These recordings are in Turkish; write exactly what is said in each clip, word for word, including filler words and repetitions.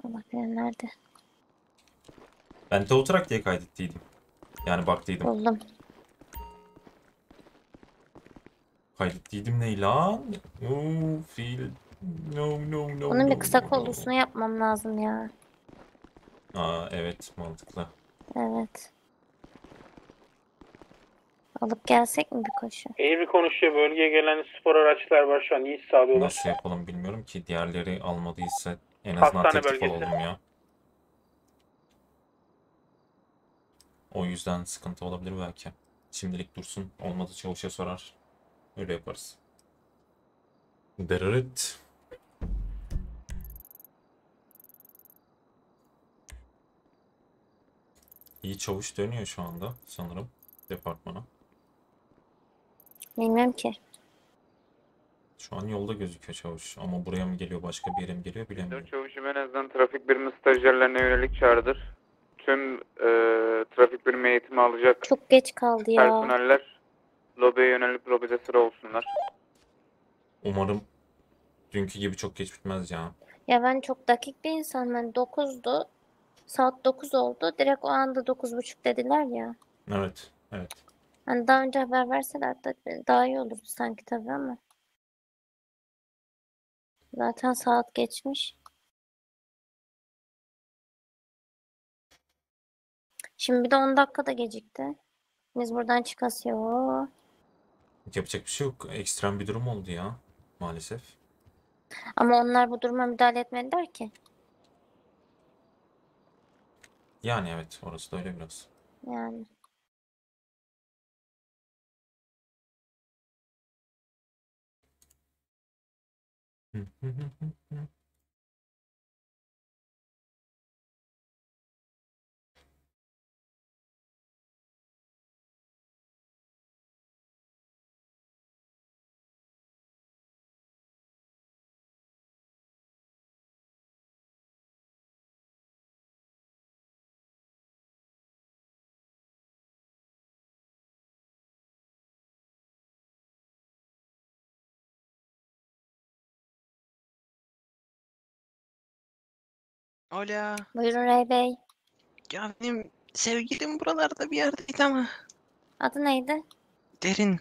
Allah bilir nerede. Ben de oturak diye kaydettiydim. Yani baktıydım. Buldum. Kaydettiydim ne lan? Oo, feel. No no no Bunun no bir kısa no no. kollusunu yapmam lazım ya. Aa evet, mantıklı. Evet. Alıp gelsek mi bir koşu? İyi bir konuşuyor. Bölgeye gelen spor araçlar var şu an. İyi sağlıyorlar. Nasıl yapalım bilmiyorum ki. Diğerleri almadıysa en azından Hastane teklif bölgesi. alalım ya. O yüzden sıkıntı olabilir belki. Şimdilik dursun. Olmadı çavuşa sorar. Öyle yaparız. Dırırıt. İyi çavuş dönüyor şu anda sanırım departmana. Bilmiyorum ki. Şu an yolda gözüküyor çavuş. Ama buraya mı geliyor, başka bir yere mi geliyor bilemiyorum. Çavuşum en azından trafik birimi stajyerlerine yönelik çağrıdır. Tüm e, trafik birimi eğitimi alacak Çok geç kaldı ya. personeller lobiye yönelip lobide sıra olsunlar. Umarım dünkü gibi çok geç bitmez ya. Ya ben çok dakik bir insanım. Ben dokuzdu. Saat dokuz oldu. Direkt o anda dokuz buçuk dediler ya. Evet, evet. Hani daha önce haber verseler de daha iyi olurdu sanki tabii ama. Zaten saat geçmiş. Şimdi bir de on dakikada gecikti. Biz buradan çıkasıyor. Yapacak bir şey yok. Ekstrem bir durum oldu ya. Maalesef. Ama onlar bu duruma müdahale etmediler ki. Yani evet, orası da öyle biraz. Yani. Hola. Buyurun Ray Bey. Ya benim sevgilim buralarda bir yerdeydi ama. Adı neydi? Derin.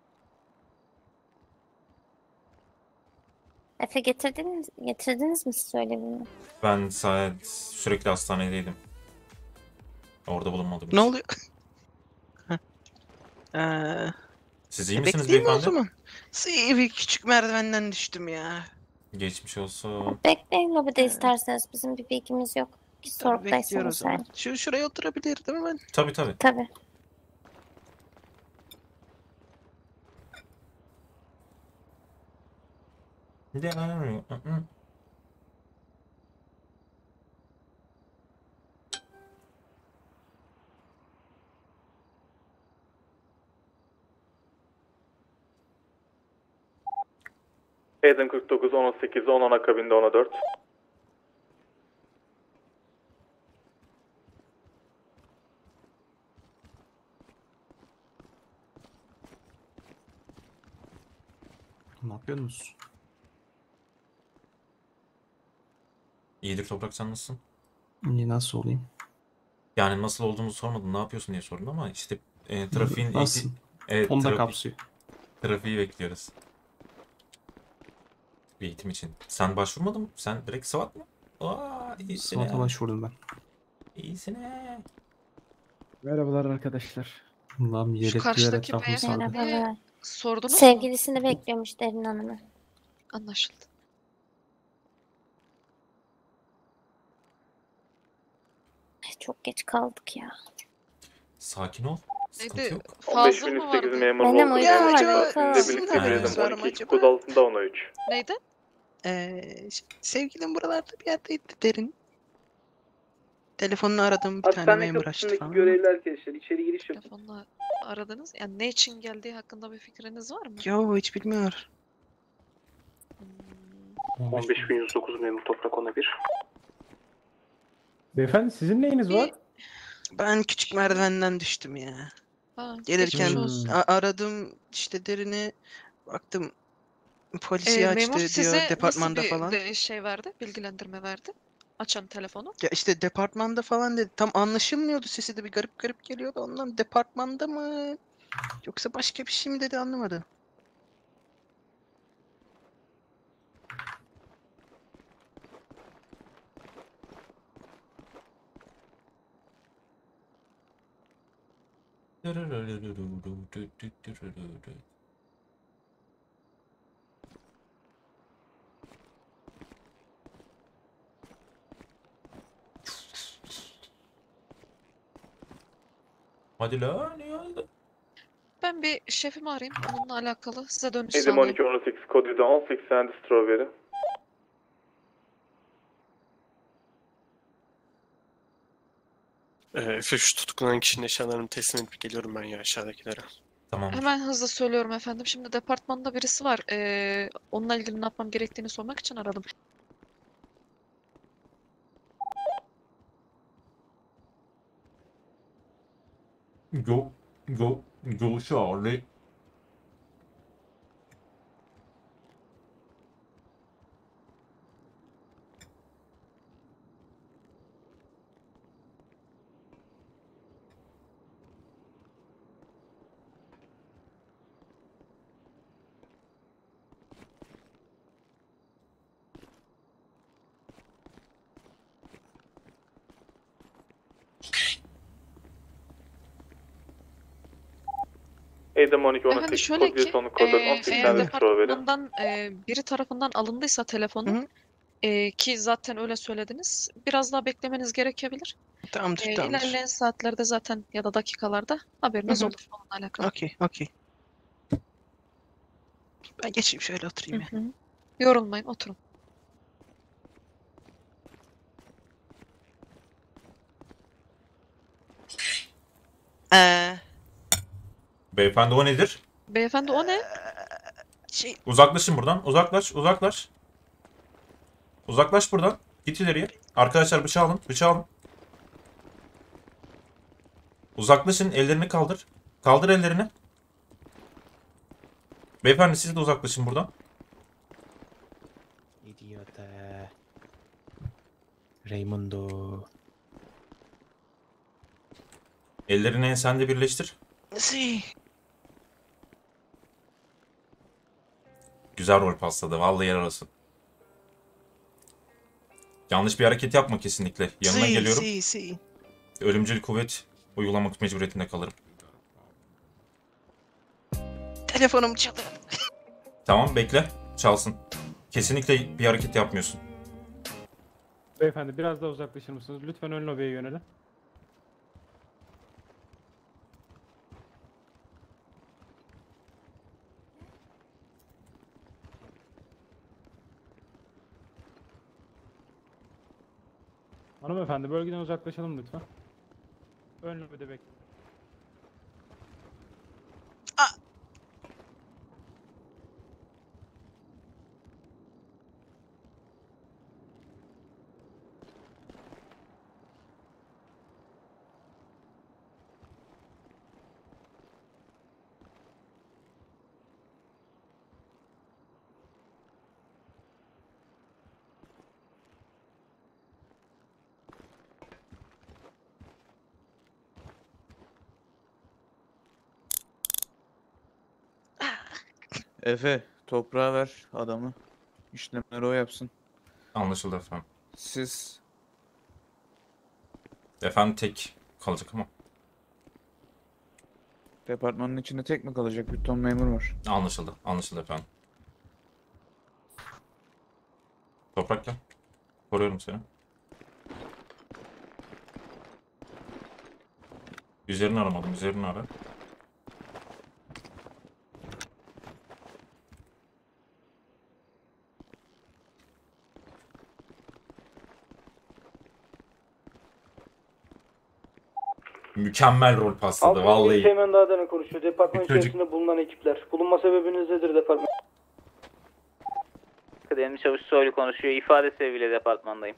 Efe getirdiniz, getirdiniz mi siz öyle birini? Ben saat sürekli hastanedeydim. Orada bulunmadım Ne hiç. oluyor? Ee, Siz iyi e, misiniz bekleyeyim o beyefendi? zaman. Sıy bir küçük merdivenden düştüm ya. Geçmiş olsun. Bekleyin lobide Ee, isterseniz. Bizim bir bilgimiz yok. Biz Tabii bekliyor o sorgudaysanız zaman. sen. Şu şuraya oturabilir değil mi ben? Tabii tabii. Tabii. Eden kırk dokuz, on sekiz, on on akabinde ona dört. Ne yapıyorsunuz? İyidir Toprak, sen nasılsın? İyi, nasıl olayım? Yani nasıl olduğunu sormadın, ne yapıyorsun diye sordum ama işte e, trafiğin Nasıl? eğiti- evet, Onu da trafik, kapsıyor. trafiği bekliyoruz. Bir eğitim için. Sen başvurmadın mı? Sen direkt SWAT mı? Aa, iyisin SWAT'a ha. başvurdum ben. İyisin ha. Merhabalar arkadaşlar. Allah'ım Şu yelekliler karşıdaki etrafını sardı. beyefendiye Merhabalar. sordunuz mu? Sevgilisini bekliyormuş Derin Hanım'ı. Anlaşıldı. Ay, çok geç kaldık ya. Sakin ol. Sıkıntı Neydi? yok. on beş Fazıl bin mı sekiz vardı? memur Benim oldu. uykum Ya var, acaba uykum. Sizinle birlikte sizin Eden haberiniz var mı on iki acaba? kod altında ona üç. Neydi? Ee, ş- sevgilim buralarda bir yerdeydi Derin. Telefonunu aradım, bir tane Hastane memur açtı kapısındaki falan. görevli arkadaşlar içeri giriş yapın. Telefonla aradınız. Yani ne için geldiği hakkında bir fikriniz var mı? Yo hiç bilmiyor. Hmm, on beş bin yüz dokuz memur Toprak ona bir. Beyefendi sizin neyiniz var? Ben küçük merdivenden düştüm ya. ha, Gelirken geçmiş Hmm. olsun. a- aradım işte Derin'i, baktım polisiye Ee, açtı memur diyor size nasıl departmanda bir falan. de şey verdi? Bilgilendirme verdi? açan telefonu? Ya işte departmanda falan dedi. Tam anlaşılmıyordu. Sesi de bir garip garip geliyordu. Ondan departmanda mı? Yoksa başka bir şey mi dedi anlamadım. Hadi la ne oldu? Ben bir şefimi arayayım. Onunla alakalı size dönüş Edim sağlayayım. on iki on sekiz kod yüzde on seksen Strawberry. Ee, Efe şu tutuklanan kişinin eşyalarını teslim edip geliyorum ben ya aşağıdakilere. Tamamdır. Hemen hızlı söylüyorum efendim. Şimdi departmanda birisi var. Ee, onunla ilgili ne yapmam gerektiğini sormak için aradım. Go, go, go Charlie. Edim on iki on Efendim sekiz şöyle kod yüzde ki, on kod e, on eğer seksen Strawberry. departmandan e, biri tarafından alındıysa telefonu, Hı hı. e, ki zaten öyle söylediniz, biraz daha beklemeniz gerekebilir. Tamamdır, E, tamamdır. ilerleyen saatlerde zaten ya da dakikalarda haberiniz Hı hı. olur onunla alakalı. Okey, okey. Ben geçeyim şöyle Hı oturayım ya. hı. Yorulmayın, oturun. Ee, Beyefendi o nedir? Beyefendi o ne? şey, Uzaklaşın buradan. Uzaklaş, uzaklaş. Uzaklaş buradan. Git ileriye. Arkadaşlar bıçağı alın, bıçağı alın. Uzaklaşın, ellerini kaldır. Kaldır ellerini. Beyefendi siz de uzaklaşın buradan. Idiota. Raimundo. Ellerini ensende birleştir. si. Güzel rol pasladı. Vallahi yer arası. Yanlış bir hareket yapma kesinlikle. Yanına si, geliyorum. Si, si. Ölümcül kuvvet uygulamak mecburiyetinde kalırım. Telefonum çalıyor. Tamam bekle. Çalsın. Kesinlikle bir hareket yapmıyorsun. Beyefendi biraz daha uzaklaşır mısınız? Lütfen ön lobiye yönelin. Hanımefendi bölgeden uzaklaşalım lütfen. Ön lobide bekleyin. Efe, toprağa ver adamı. İşlemleri o yapsın. Anlaşıldı efendim. Siz Efendim tek kalacak ama. departmanın içinde tek mi kalacak? Bir ton memur var. Anlaşıldı. Anlaşıldı efendim. Toprak gel. Koruyorum seni. Üzerini aramadım. Üzerini ara. Mükemmel rol pasladı vallahi. Teğmen Dağdan'a konuşuyor. Departman Bir çocuk- içerisinde bulunan ekipler. Bulunma sebebiniz nedir departman? Kıdemli Çavuş Soylu konuşuyor. İfade sebebiyle departmandayım.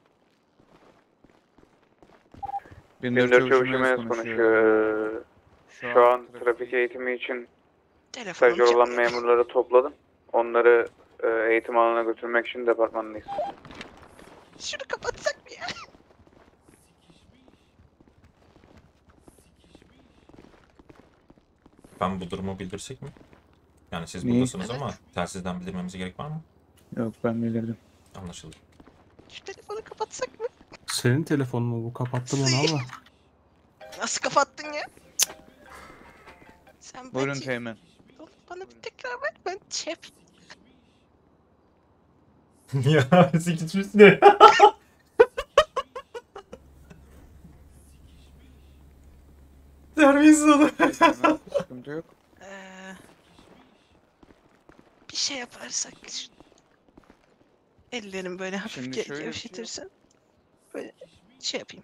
bin bin dört Çavuş Yemez konuşuyor. Şu an trafik eğitimi için Telefonum stajyer olan çalıyor. memurları topladım. Onları e, eğitim alanına götürmek için departmandayız. Şunu kapatsak mı ya? Ben bu durumu bildirsek mi? Yani siz Neyi? buradasınız Evet. ama telsizden bildirmemize gerek var mı? Yok ben bilirdim. Anlaşıldı. Şu telefonu kapatsak mı? Senin telefonun mu bu? Kapattım onu ama. Nasıl kapattın ya? Sen Buyurun bence- Teğmen. Oğlum bana bir tekrar ver, ben şey yapayım. Ya sikişmiş ne? Terbiyesiz olur. Teğmen, sıkıntı yok. Ee, bir şey yaparsak şu- ellerimi böyle hafif Şimdi ge- şöyle bir şey gevşetirsen böyle şey yapayım.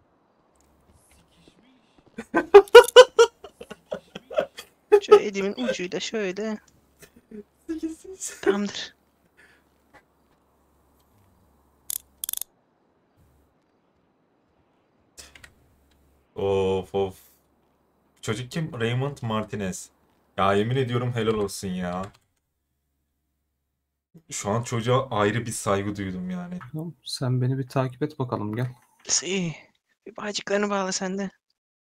Şöyle elimin ucuyla şöyle. Tamamdır. Of of. Çocuk kim? Raymond Martinez. Ya yemin ediyorum helal olsun ya. Şu an çocuğa ayrı bir saygı duydum yani. Tamam, sen beni bir takip et bakalım gel. İyi. Bir bağcıklarını bağla sen de.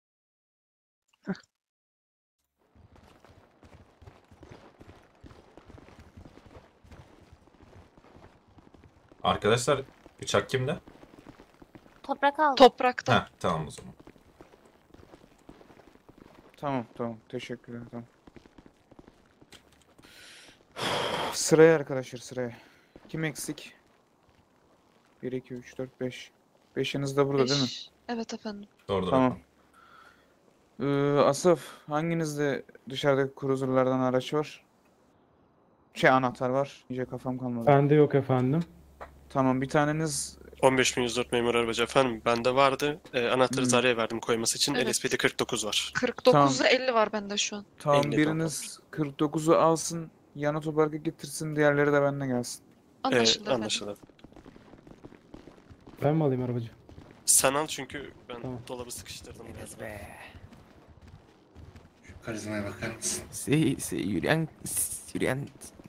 Arkadaşlar bıçak kimde? Toprak aldı. Toprakta. Heh, tamam o zaman. Tamam tamam teşekkürler tamam. Sıraya arkadaşlar sıraya. Kim eksik? bir, iki, üç, dört, beş. Beşiniz de burada değil mi? Beş. Evet efendim. Doğrudur Tamam. efendim. Ee, Asaf hanginizde dışarıdaki cruiser'lardan araç var? Şey anahtar var. İyice kafam kalmadı. Bende yok efendim. Tamam bir taneniz on beş bin yüz dört memur arabacı efendim. Bende vardı. Ee, anahtarı Hmm. Zarya'ya verdim koyması için. Evet. L S P'de kırk dokuz var. kırk dokuzda elli var bende şu an. tamam elli biriniz kırk dokuzu alsın. Yan otoparka getirsin. Diğerleri de benimle gelsin. Ee, Anlaşıldı efendim. anlaşıldı. Ben mi alayım arabacı? Sen al çünkü ben Tamam. dolabı sıkıştırdım. biraz. Karizmaya bakar mısın? Se, se, yürüyen, yürüyen.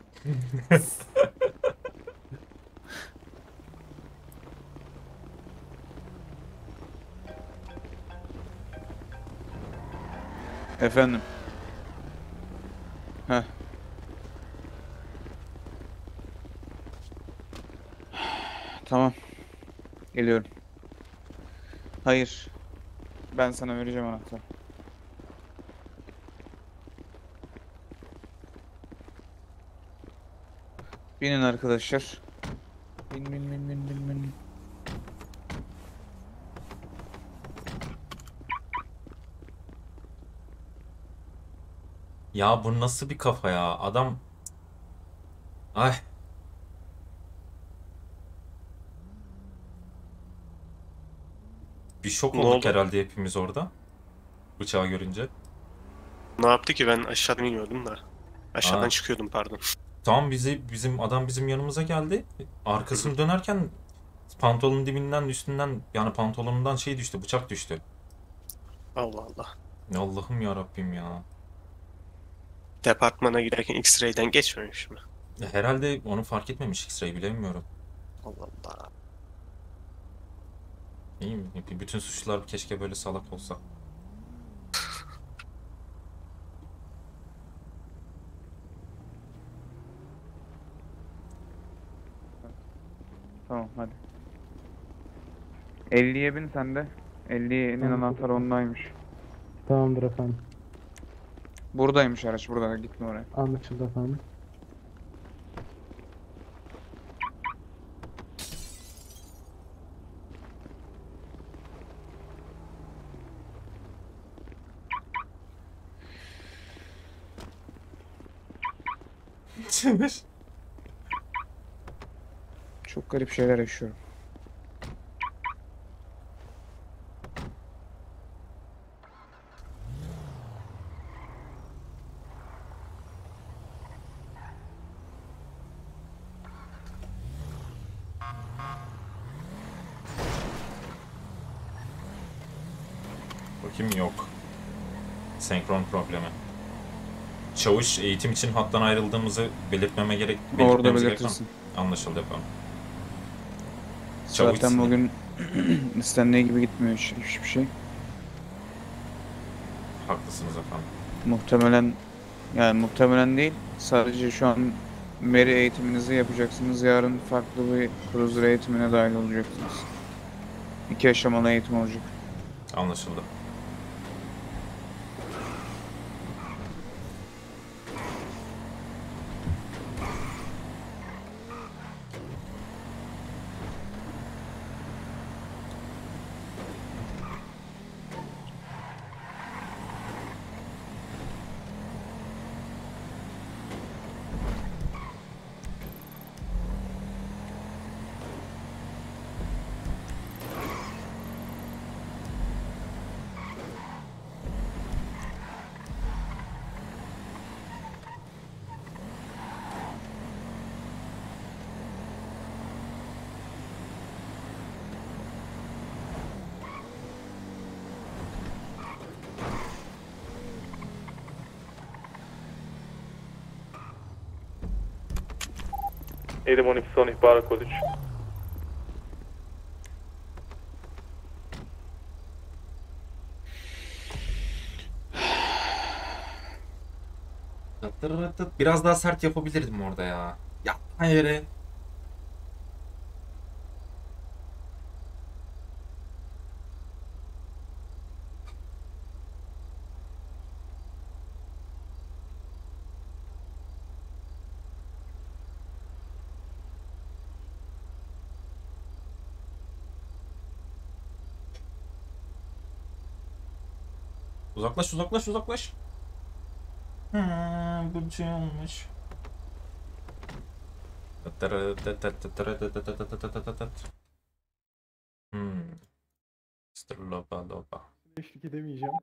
Efendim. Heh. Tamam. Geliyorum. Hayır. Ben sana vereceğim anahtarı. Binin arkadaşlar. Bin bin bin bin bin bin. Ya bu nasıl bir kafa ya? Adam... Ay. Bir şok Ne olduk oldu? herhalde hepimiz orada. Bıçağı görünce. Ne yaptı ki? Ben aşağıdan iniyordum da. Aşağıdan Ha. çıkıyordum pardon. Tam bizi bizim adam bizim yanımıza geldi. Arkasını dönerken pantolonun dibinden üstünden yani pantolonundan şey düştü, bıçak düştü. Allah Allah. Ya Allah'ım ya Rabbim ya. Departmana giderken X-ray'den geçmemiş mi? Ya herhalde onu fark etmemiş X-ray bilemiyorum. Allah Allah. İyi mi? Bütün suçlular keşke böyle salak olsa. Tamam hadi. elliye bin sende. elliyenin Tamam. anahtarı ondaymış. Tamamdır efendim. Buradaymış araç burada gitme oraya. Anlaşıldı efendim. Çok garip şeyler yaşıyorum. Bakayım yok. Senkron problemi. Çavuş eğitim için hattan ayrıldığımızı belirtmeme gerek Orada belirtmemiz gerek var mı? belirtirsin. Anlaşıldı efendim. Çavuş Zaten sinirli. bugün istendiği gibi gitmiyor hiç, hiçbir şey. Haklısınız efendim. Muhtemelen yani muhtemelen değil. Sadece şu an Meri eğitiminizi yapacaksınız. Yarın farklı bir cruiser eğitimine dahil olacaksınız. İki aşamalı eğitim olacak. Anlaşıldı. Edim on iki son ihbara kod üç. Biraz daha sert yapabilirdim orada ya. Yapma yere. Uzaklaş uzaklaş uzaklaş. Hmm, bu şey olmuş. Hmm. mister Loba Loba. Eşlik edemeyeceğim.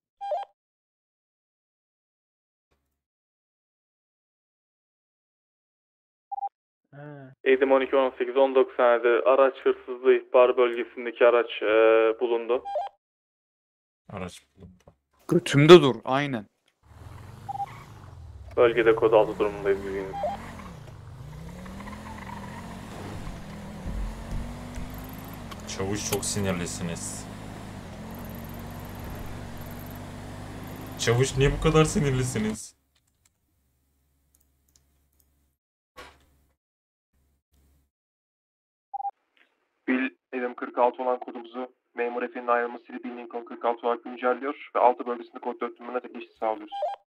Edim on iki on sekiz on doksan yedi araç hırsızlığı ihbar bölgesindeki araç eee, bulundu. Araç bulundu. Götümde dur. Aynen. Bölgede kod altı durumundayız bilginiz. Çavuş çok sinirlisiniz. Çavuş niye bu kadar sinirlisiniz? Bill Edim kırk altı olan kodumuzu memur Efe'nin ayrılmasıyla Bill Lincoln kırk altı olarak güncelliyor ve altı bölgesinde kod dört tümüne tek eşit sağlıyoruz.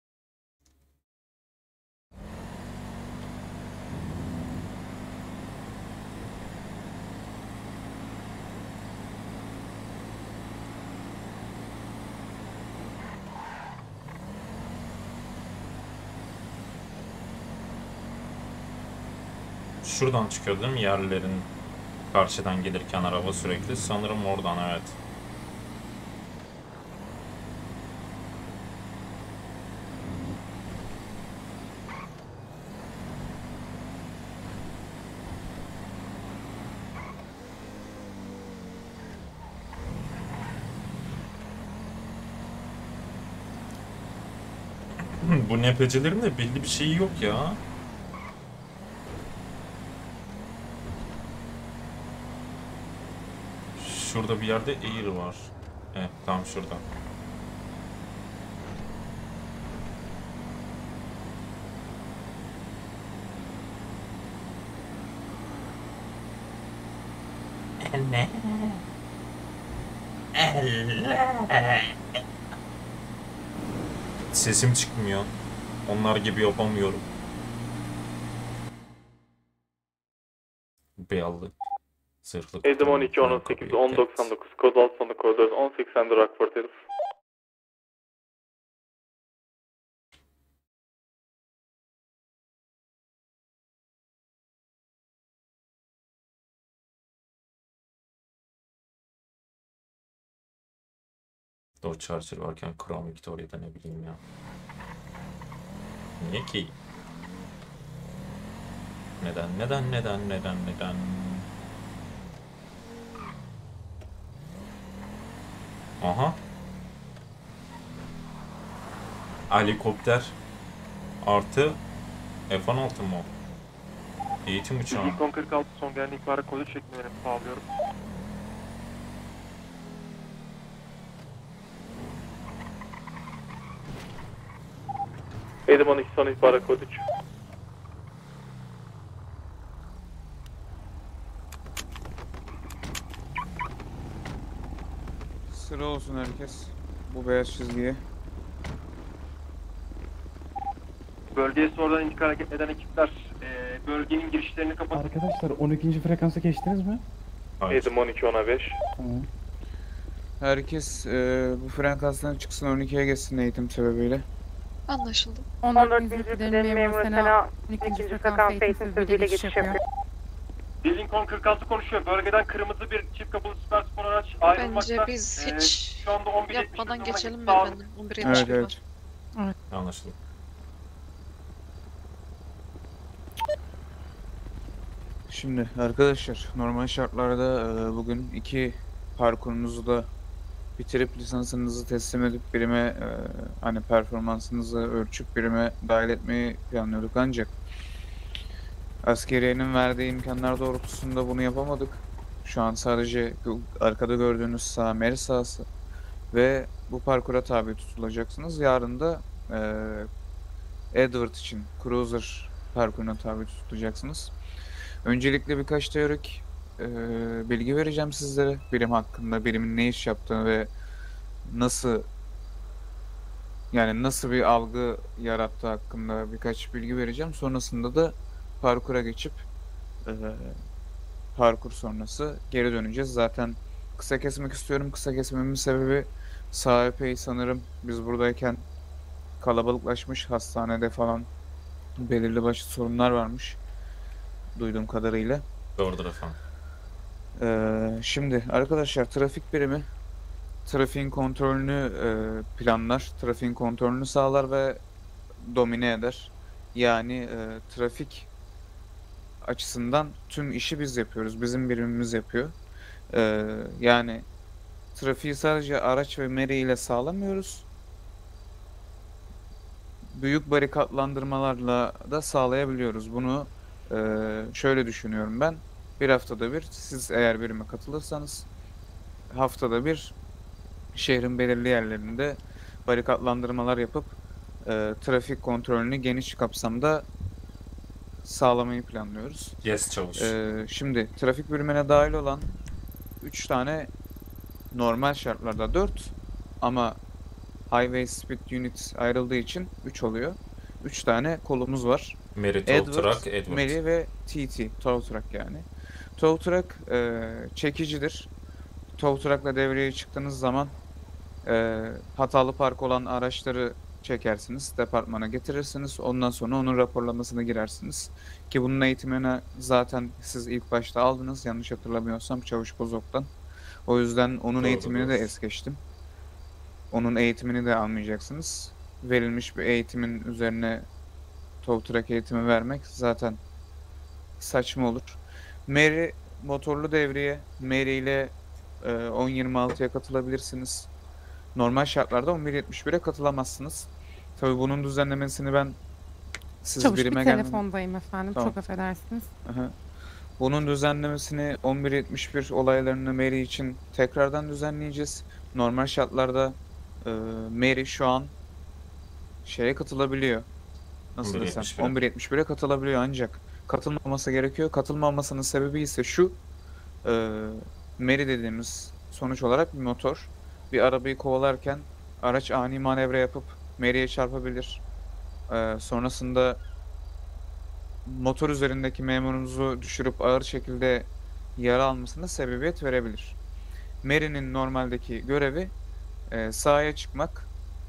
Şuradan çıkıyor değil mi yerlilerin karşıdan gelirken araba sürekli? Sanırım oradan, evet. Bu nepecilerin de belli bir şeyi yok ya. Şurada bir yerde Air var. Evet, tam şurada. Ne? Sesim çıkmıyor. Onlar gibi yapamıyorum. Beyallı. Zırhlı. Edim on iki on sekiz on doksan dokuz kod altı sonu kod dört on seksen Rockford herif. Dodge Charger varken Crown Victoria'da ne bileyim ya. Niye ki? Neden, neden, neden, neden, neden? Aha. Helikopter artı F on altı mı? Eğitim uçağı. Lincoln kırk altı son gelen ihbara kodu çekmelerini sağlıyorum. Edim on iki son ihbara kodu üç. Sıra olsun herkes. Bu beyaz çizgiye. Bölgeye sonradan indik hareket eden ekipler e, bölgenin girişlerini kapatın. Arkadaşlar on ikinci frekansa geçtiniz mi? Hayır. Edim on iki ona beş. Tamam. Herkes e, bu frekanstan çıksın, on ikiye geçsin eğitim sebebiyle. Anlaşıldı. on dört bin kıdemli memur Sena on ikinci frekans eğitim sözüyle geçiş yapıyor. Lincoln kırk altı konuşuyor. Bölgeden kırmızı bir çift kapılı süper spor araç ayrılmakta. Bence biz Ee, hiç şu anda on bir yapmadan geçelim mi Sağ olun. efendim? on bir yetmiş bir Evet, evet. var. Anlaşıldı. Şimdi arkadaşlar, normal şartlarda e, bugün iki parkurunuzu da bitirip lisansınızı teslim edip birime e, hani performansınızı ölçüp birime dahil etmeyi planlıyorduk, ancak askeriyenin verdiği imkanlar doğrultusunda bunu yapamadık. Şu an sadece bu arkada gördüğünüz sağ meri sahası ve bu parkura tabi tutulacaksınız. Yarın da e, Edward için Cruiser parkuruna tabi tutulacaksınız. Öncelikle birkaç teorik e, bilgi vereceğim sizlere. Birim hakkında, birimin ne iş yaptığını ve nasıl yani nasıl bir algı yarattığı hakkında birkaç bilgi vereceğim. Sonrasında da parkura geçip e, parkur sonrası geri döneceğiz. Zaten kısa kesmek istiyorum. Kısa kesmemin sebebi sağ epey sanırım biz buradayken kalabalıklaşmış, hastanede falan belirli başlı sorunlar varmış duyduğum kadarıyla. Doğrudur efendim. Ee, şimdi arkadaşlar, trafik birimi trafiğin kontrolünü e, planlar, trafiğin kontrolünü sağlar ve domine eder. Yani e, trafik açısından tüm işi biz yapıyoruz, bizim birimimiz yapıyor. Ee, yani trafiği sadece araç ve meri ile sağlamıyoruz. Büyük barikatlandırmalarla da sağlayabiliyoruz. Bunu e, şöyle düşünüyorum ben. Bir haftada bir, siz eğer birime katılırsanız haftada bir şehrin belirli yerlerinde barikatlandırmalar yapıp e, trafik kontrolünü geniş kapsamda sağlamayı planlıyoruz. Yes çavuş. E, şimdi trafik birimine dahil olan üç tane, normal şartlarda dört ama Highway Speed Unit ayrıldığı için üç oluyor. üç tane kolumuz var. Mary Tow Edward, Truck, Edward. Mary ve T T, Tow Truck yani. Tow Truck e, çekicidir. Tow Truck'la devreye çıktığınız zaman e, hatalı park olan araçları çekersiniz, departmana getirirsiniz. Ondan sonra onun raporlamasına girersiniz. Ki bunun eğitimini zaten siz ilk başta aldınız, yanlış hatırlamıyorsam Çavuş Bozok'tan. O yüzden onun Doğru, eğitimini de doğru. es geçtim. Onun eğitimini de almayacaksınız. Verilmiş bir eğitimin üzerine Tow Truck eğitimi vermek zaten saçma olur. Mary motorlu devreye, Mary ile e, on yirmi altıya katılabilirsiniz. Normal şartlarda on bir yetmiş bire katılamazsınız. Tabii bunun düzenlemesini ben siz Çavuş bir birime gelmem. telefondayım efendim. Tamam. Çok affedersiniz. Aha. Bunun düzenlemesini on bir yetmiş bir olaylarını Mary için tekrardan düzenleyeceğiz. Normal şartlarda e, Mary şu an şeye katılabiliyor. Nasıl on bir desem? yetmiş bire. on bir yetmiş bire katılabiliyor, ancak katılmaması gerekiyor. Katılmamasının sebebi ise şu. E, Mary dediğimiz sonuç olarak bir motor. Bir arabayı kovalarken araç ani manevra yapıp Mary'ye çarpabilir. E, sonrasında motor üzerindeki memurunuzu düşürüp ağır şekilde yara almasına sebebiyet verebilir. Mary'nin normaldeki görevi e, sahaya çıkmak,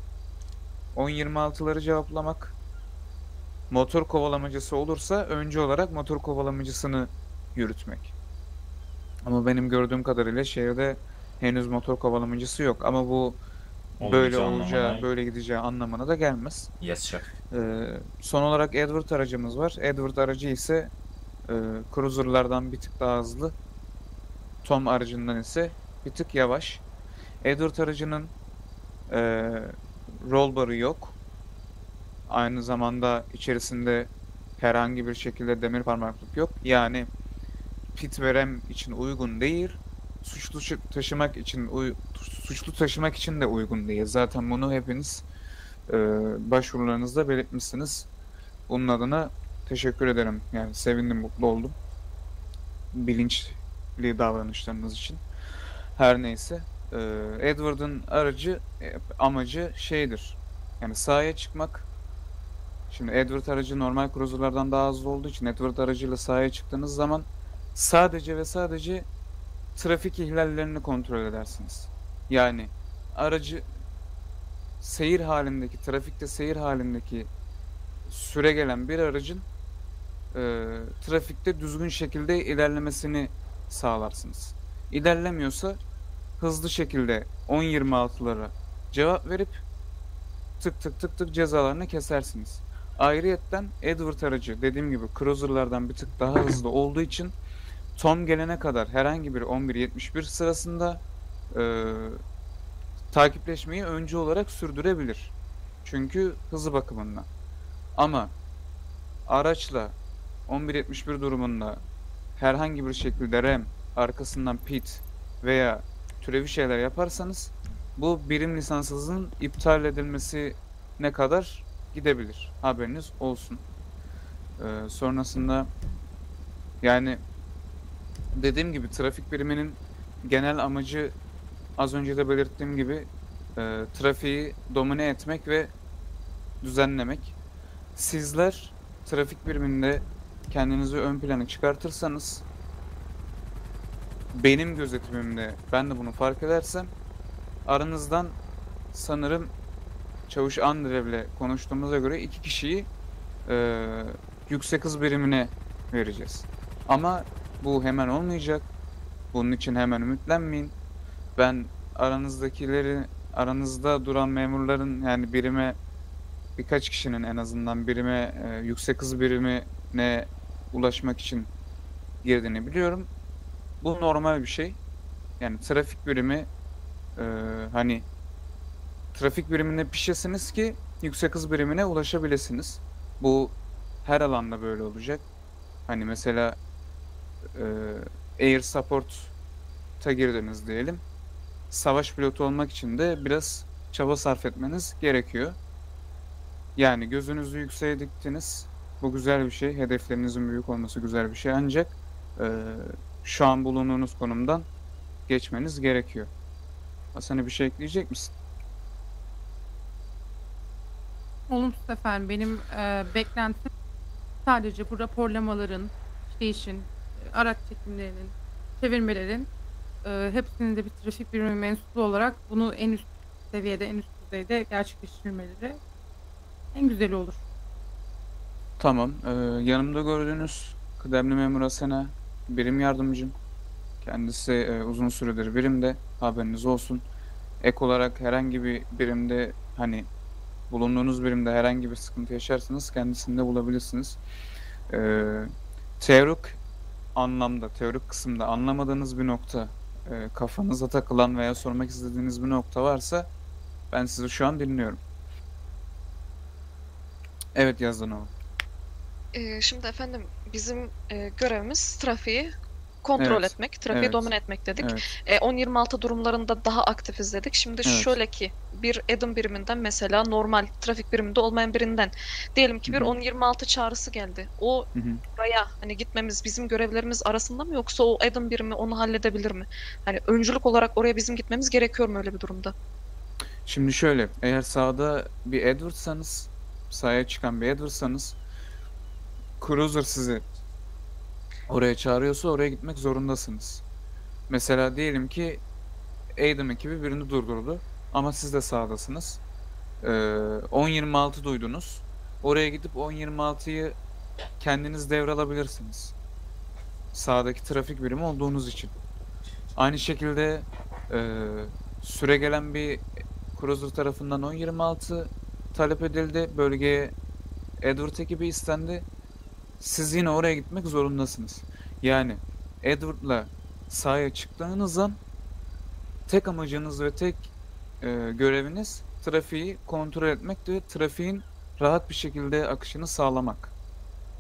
on yirmi altıları cevaplamak, motor kovalamacısı olursa önce olarak motor kovalamacısını yürütmek. Ama benim gördüğüm kadarıyla şehirde henüz motor kovalamacısı yok. Ama bu böyle Olmayacağı olacağı, anlamına- böyle gideceği anlamına da gelmez. Yes şef. Ee, son olarak Edward aracımız var. Edward aracı ise e, Cruiser'lardan bir tık daha hızlı. Tom aracından ise bir tık yavaş. Edward aracının e, roll bar'ı yok. Aynı zamanda içerisinde Herhangi bir şekilde demir parmaklık yok. Yani pit verem için uygun değil. Suçlu şı- taşımak için uy- suçlu taşımak için de uygun değil. Zaten bunu hepiniz e, başvurularınızda belirtmişsiniz. Bunun adına teşekkür ederim. Yani sevindim, mutlu oldum. Bilinçli davranışlarınız için. Her neyse. e, Edward'ın aracı e, amacı şeydir. Yani sahaya çıkmak. Şimdi Edward aracı normal cruiser'lardan daha hızlı olduğu için Edward aracıyla sahaya çıktığınız zaman sadece ve sadece trafik ihlallerini kontrol edersiniz. Yani aracı seyir halindeki, trafikte seyir halindeki süre gelen bir aracın e, trafikte düzgün şekilde ilerlemesini sağlarsınız. İlerlemiyorsa hızlı şekilde on yirmi altılara cevap verip tık tık tık tık cezalarını kesersiniz. Ayrıyetten Edward aracı dediğim gibi cruiser'lardan bir tık daha hızlı olduğu için Tom gelene kadar herhangi bir on bir yetmiş bir sırasında e, takipleşmeyi öncü olarak sürdürebilir. Çünkü hızı bakımından. Ama araçla on bir yetmiş bir durumunda herhangi bir şekilde rem, arkasından pit veya türevi şeyler yaparsanız bu birim lisanssızlığın iptal edilmesine kadar gidebilir. Haberiniz olsun. Ee, sonrasında yani dediğim gibi trafik biriminin genel amacı az önce de belirttiğim gibi e, trafiği domine etmek ve düzenlemek. Sizler trafik biriminde kendinizi ön plana çıkartırsanız benim gözetimimde ben de bunu fark edersem aranızdan sanırım Çavuş Andrev'le konuştuğumuza göre iki kişiyi e, yüksek hız birimine vereceğiz. Ama bu hemen olmayacak. Bunun için hemen ümitlenmeyin. Ben aranızdakileri, aranızda duran memurların yani birime birkaç kişinin en azından birime e, yüksek hız birimine ulaşmak için girdiğini biliyorum. Bu normal bir şey. Yani trafik birimi e, hani trafik birimine pişesiniz ki yüksek hız birimine ulaşabilirsiniz. Bu her alanda böyle olacak. Hani mesela e, Air Support'a girdiniz diyelim. Savaş pilotu olmak için de biraz çaba sarf etmeniz gerekiyor. Yani gözünüzü yükseğe diktiniz. Bu güzel bir şey. Hedeflerinizin büyük olması güzel bir şey. Ancak e, şu an bulunduğunuz konumdan geçmeniz gerekiyor. Hasan'a bir şey ekleyecek misin? Olumsuz efendim. Benim e, beklentim sadece bu raporlamaların, işte işin, e, araç çekimlerinin, çevirmelerin e, hepsinin de bir trafik birimi mensubu olarak bunu en üst seviyede, en üst düzeyde gerçekleştirmeleri en güzeli olur. Tamam. Ee, yanımda gördüğünüz kıdemli memur Asena birim yardımcım. Kendisi e, uzun süredir birimde. Haberiniz olsun. Ek olarak herhangi bir birimde hani bulunduğunuz birimde herhangi bir sıkıntı yaşarsanız kendisini de bulabilirsiniz. Ee, teorik anlamda, teorik kısımda anlamadığınız bir nokta, e, kafanıza takılan veya sormak istediğiniz bir nokta varsa ben sizi şu an dinliyorum. Evet Yazdanova. Ee, şimdi efendim bizim e, görevimiz trafiği kontrol Evet, etmek, trafiği evet, domine etmek dedik. evet. E, on yirmi altı durumlarında daha aktifiz dedik. Şimdi Evet. şöyle ki bir edim biriminden mesela normal trafik biriminde olmayan birinden diyelim ki bir Hı hı. on yirmi altı çağrısı geldi. O Hı hı. buraya hani gitmemiz bizim görevlerimiz arasında mı yoksa o edim birimi onu halledebilir mi? Hani öncülük olarak oraya bizim gitmemiz gerekiyor mu öyle bir durumda? Şimdi şöyle, eğer sahada bir Edward'sanız, sahaya çıkan bir Edward'sanız, Cruiser sizi oraya çağırıyorsa oraya gitmek zorundasınız. Mesela diyelim ki Adam ekibi birini durdurdu ama siz de sahadasınız. Ee, on yirmi altı duydunuz. Oraya gidip on yirmi altıyı kendiniz devralabilirsiniz. Sahadaki trafik birimi olduğunuz için. Aynı şekilde e, süre gelen bir Cruiser tarafından on yirmi altı talep edildi. Bölgeye Edward ekibi istendi. Siz yine oraya gitmek zorundasınız. Yani Edward'la sahaya çıktığınız an tek amacınız ve tek e, göreviniz trafiği kontrol etmek ve trafiğin rahat bir şekilde akışını sağlamak.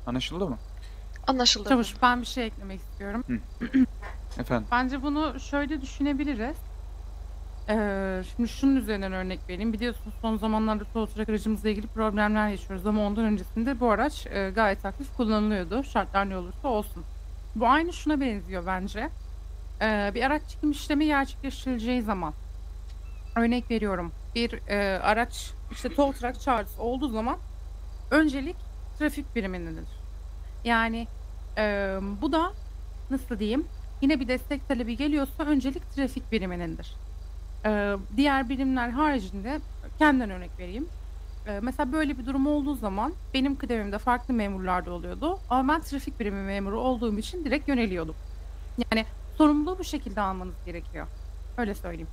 Anlaşıldı mı? Anlaşıldı. Çavuş, ben bir şey eklemek istiyorum. Efendim? Bence bunu şöyle düşünebiliriz. Ee, şimdi şunun üzerinden örnek vereyim. Biliyorsunuz son zamanlarda tow truck aracımızla ilgili problemler yaşıyoruz ama ondan öncesinde bu araç e, gayet aktif kullanılıyordu. Şartlar ne olursa olsun. Bu aynı şuna benziyor bence. Ee, bir araç çekim işlemi gerçekleştirileceği zaman, örnek veriyorum, bir e, araç işte tow truck çağrısı olduğu zaman öncelik trafik birimindedir. Yani e, bu da nasıl diyeyim? Yine bir destek talebi geliyorsa öncelik trafik birimindedir. Ee, diğer birimler haricinde kendimden örnek vereyim. Ee, mesela böyle bir durum olduğu zaman benim kıdemimde farklı memurlarda oluyordu. Ama ben trafik birimi memuru olduğum için direkt yöneliyordum. Yani sorumluluğu bu şekilde almanız gerekiyor. Öyle söyleyeyim.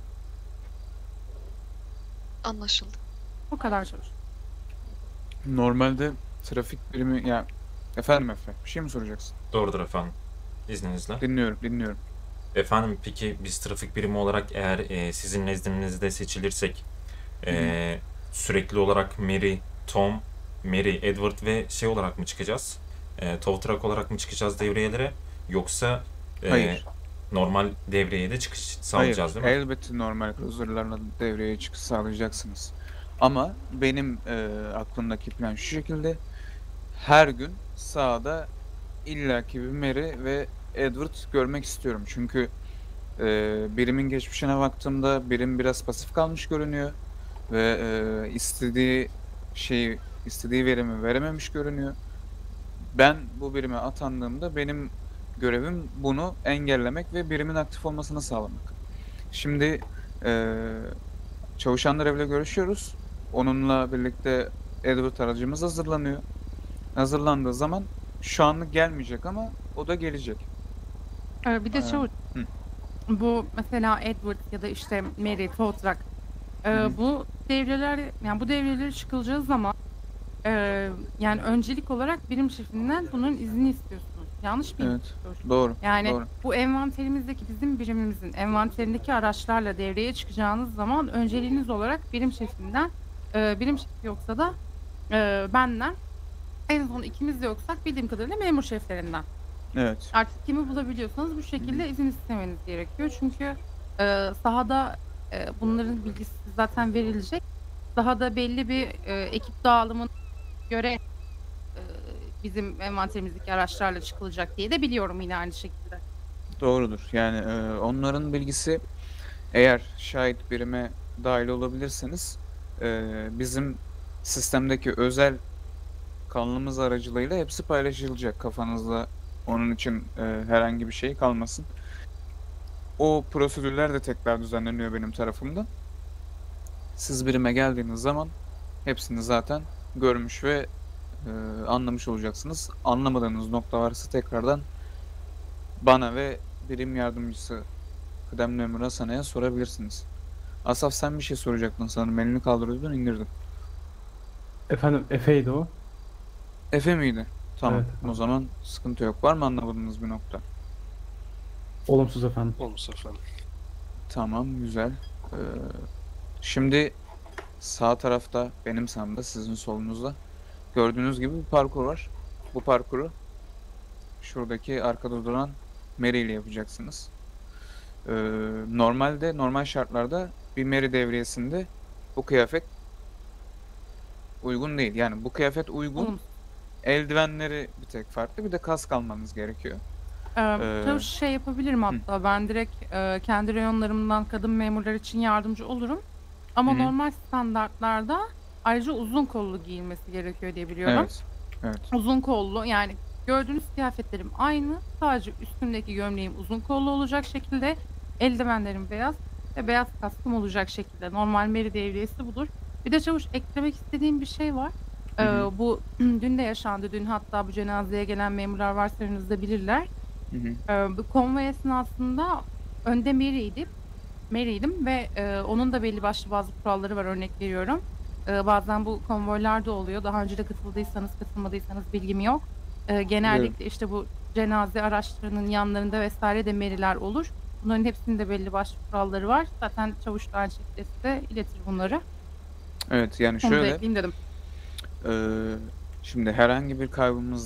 Anlaşıldı. Bu kadar Çavuş. Normalde trafik birimi ya efendim Efe bir şey mi soracaksın? Doğrudur efendim. İzninizle. Dinliyorum, dinliyorum. Efendim peki biz trafik birimi olarak eğer e, sizin nezdinizde seçilirsek e, sürekli olarak Mary, Tom, Mary, Edward ve şey olarak mı çıkacağız? E, tow truck olarak mı çıkacağız devriyelere? Yoksa e, Hayır. normal devreye de çıkış sağlayacağız Hayır, değil mi? elbette normal cruiser'larla devreye çıkış sağlayacaksınız. Ama benim e, aklımdaki plan şu şekilde. Her gün sahada illaki bir Mary ve Edward görmek istiyorum. Çünkü e, birimin geçmişine baktığımda birim biraz pasif kalmış görünüyor. Ve e, istediği şeyi, istediği verimi verememiş görünüyor. Ben bu birime atandığımda benim görevim bunu engellemek ve birimin aktif olmasını sağlamak. Şimdi e, Çavuşan ile görüşüyoruz. Onunla birlikte Edward aracımız hazırlanıyor. Hazırlandığı zaman şu anlık gelmeyecek ama o da gelecek. Ee, bir de Ee, Çavuş, hı. bu mesela Edward ya da işte Mary, tow truck, e, Hı hı. bu devreler, yani bu devreleri çıkılacağı zaman e, yani öncelik olarak birim şefinden bunun izni istiyorsunuz. Yanlış mıyım? Evet, doğru. Yani doğru. bu envanterimizdeki bizim birimimizin envanterindeki araçlarla devreye çıkacağınız zaman önceliğiniz olarak birim şefinden, e, birim şefi yoksa da e, benden, en son ikimiz de yoksak bildiğim kadarıyla memur şeflerinden. Evet. Artık kimi bulabiliyorsanız bu şekilde izin istemeniz gerekiyor. Çünkü e, sahada e, bunların bilgisi zaten verilecek. Sahada belli bir e, ekip dağılımına göre e, bizim envanterimizdeki araçlarla çıkılacak diye de biliyorum yine aynı şekilde. Doğrudur. Yani e, onların bilgisi eğer şahit birime dahil olabilirseniz e, bizim sistemdeki özel kanalımız aracılığıyla hepsi paylaşılacak kafanızda. Onun için e, herhangi bir şey kalmasın. O prosedürler de tekrar düzenleniyor benim tarafımdan. Siz birime geldiğiniz zaman hepsini zaten görmüş ve e, anlamış olacaksınız. Anlamadığınız nokta varsa tekrardan bana ve birim yardımcısı kıdemli memur Hasan'a sorabilirsiniz. Asaf sen bir şey soracaktın sanırım. Elini kaldırıyordun, indirdin. Efendim Efe'ydi o. Efe miydi? Tamam. Evet. O zaman sıkıntı yok. Var mı anlamadığınız bir nokta? Olumsuz efendim. Olumsuz efendim. Tamam, güzel. Ee, şimdi sağ tarafta, benim sağımda, sizin solunuzda gördüğünüz gibi bir parkur var. Bu parkuru şuradaki arkada duran Mary ile yapacaksınız. Ee, normalde, normal şartlarda bir Mary devriyesinde bu kıyafet uygun değil. Yani bu kıyafet uygun. Olumsuz. Eldivenleri bir tek farklı. Bir de kask almanız gerekiyor. Ee, Ee, Çavuş şey yapabilirim hatta. Ben direkt e, kendi reyonlarımdan kadın memurlar için yardımcı olurum. Ama Hı hı. normal standartlarda ayrıca uzun kollu giyilmesi gerekiyor diye biliyorum. Evet. Evet. Uzun kollu, yani gördüğünüz kıyafetlerim aynı. Sadece üstümdeki gömleğim uzun kollu olacak şekilde, eldivenlerim beyaz ve beyaz kaskım olacak şekilde. Normal Mary devriyesi budur. Bir de Çavuş, eklemek istediğim bir şey var. Hı hı. Ee, bu dün de yaşandı. Dün hatta bu cenazeye gelen memurlar varsa aranızda bilirler. Hı hı. Ee, bu konvoy esnasında önde Mary'ydim. Mary'ydim ve e, onun da belli başlı bazı kuralları var, örnek veriyorum. Ee, bazen bu konvoylarda oluyor. Daha önce de katıldıysanız, katılmadıysanız bilgim yok. Ee, genellikle işte bu cenaze araçlarının yanlarında vesaire de Mary'ler olur. Bunların hepsinde belli başlı kuralları var. Zaten Çavuş da aynı şekilde size iletir bunları. Evet, yani Onu da şöyle ekleyeyim dedim. eee, şimdi herhangi bir kaybımızda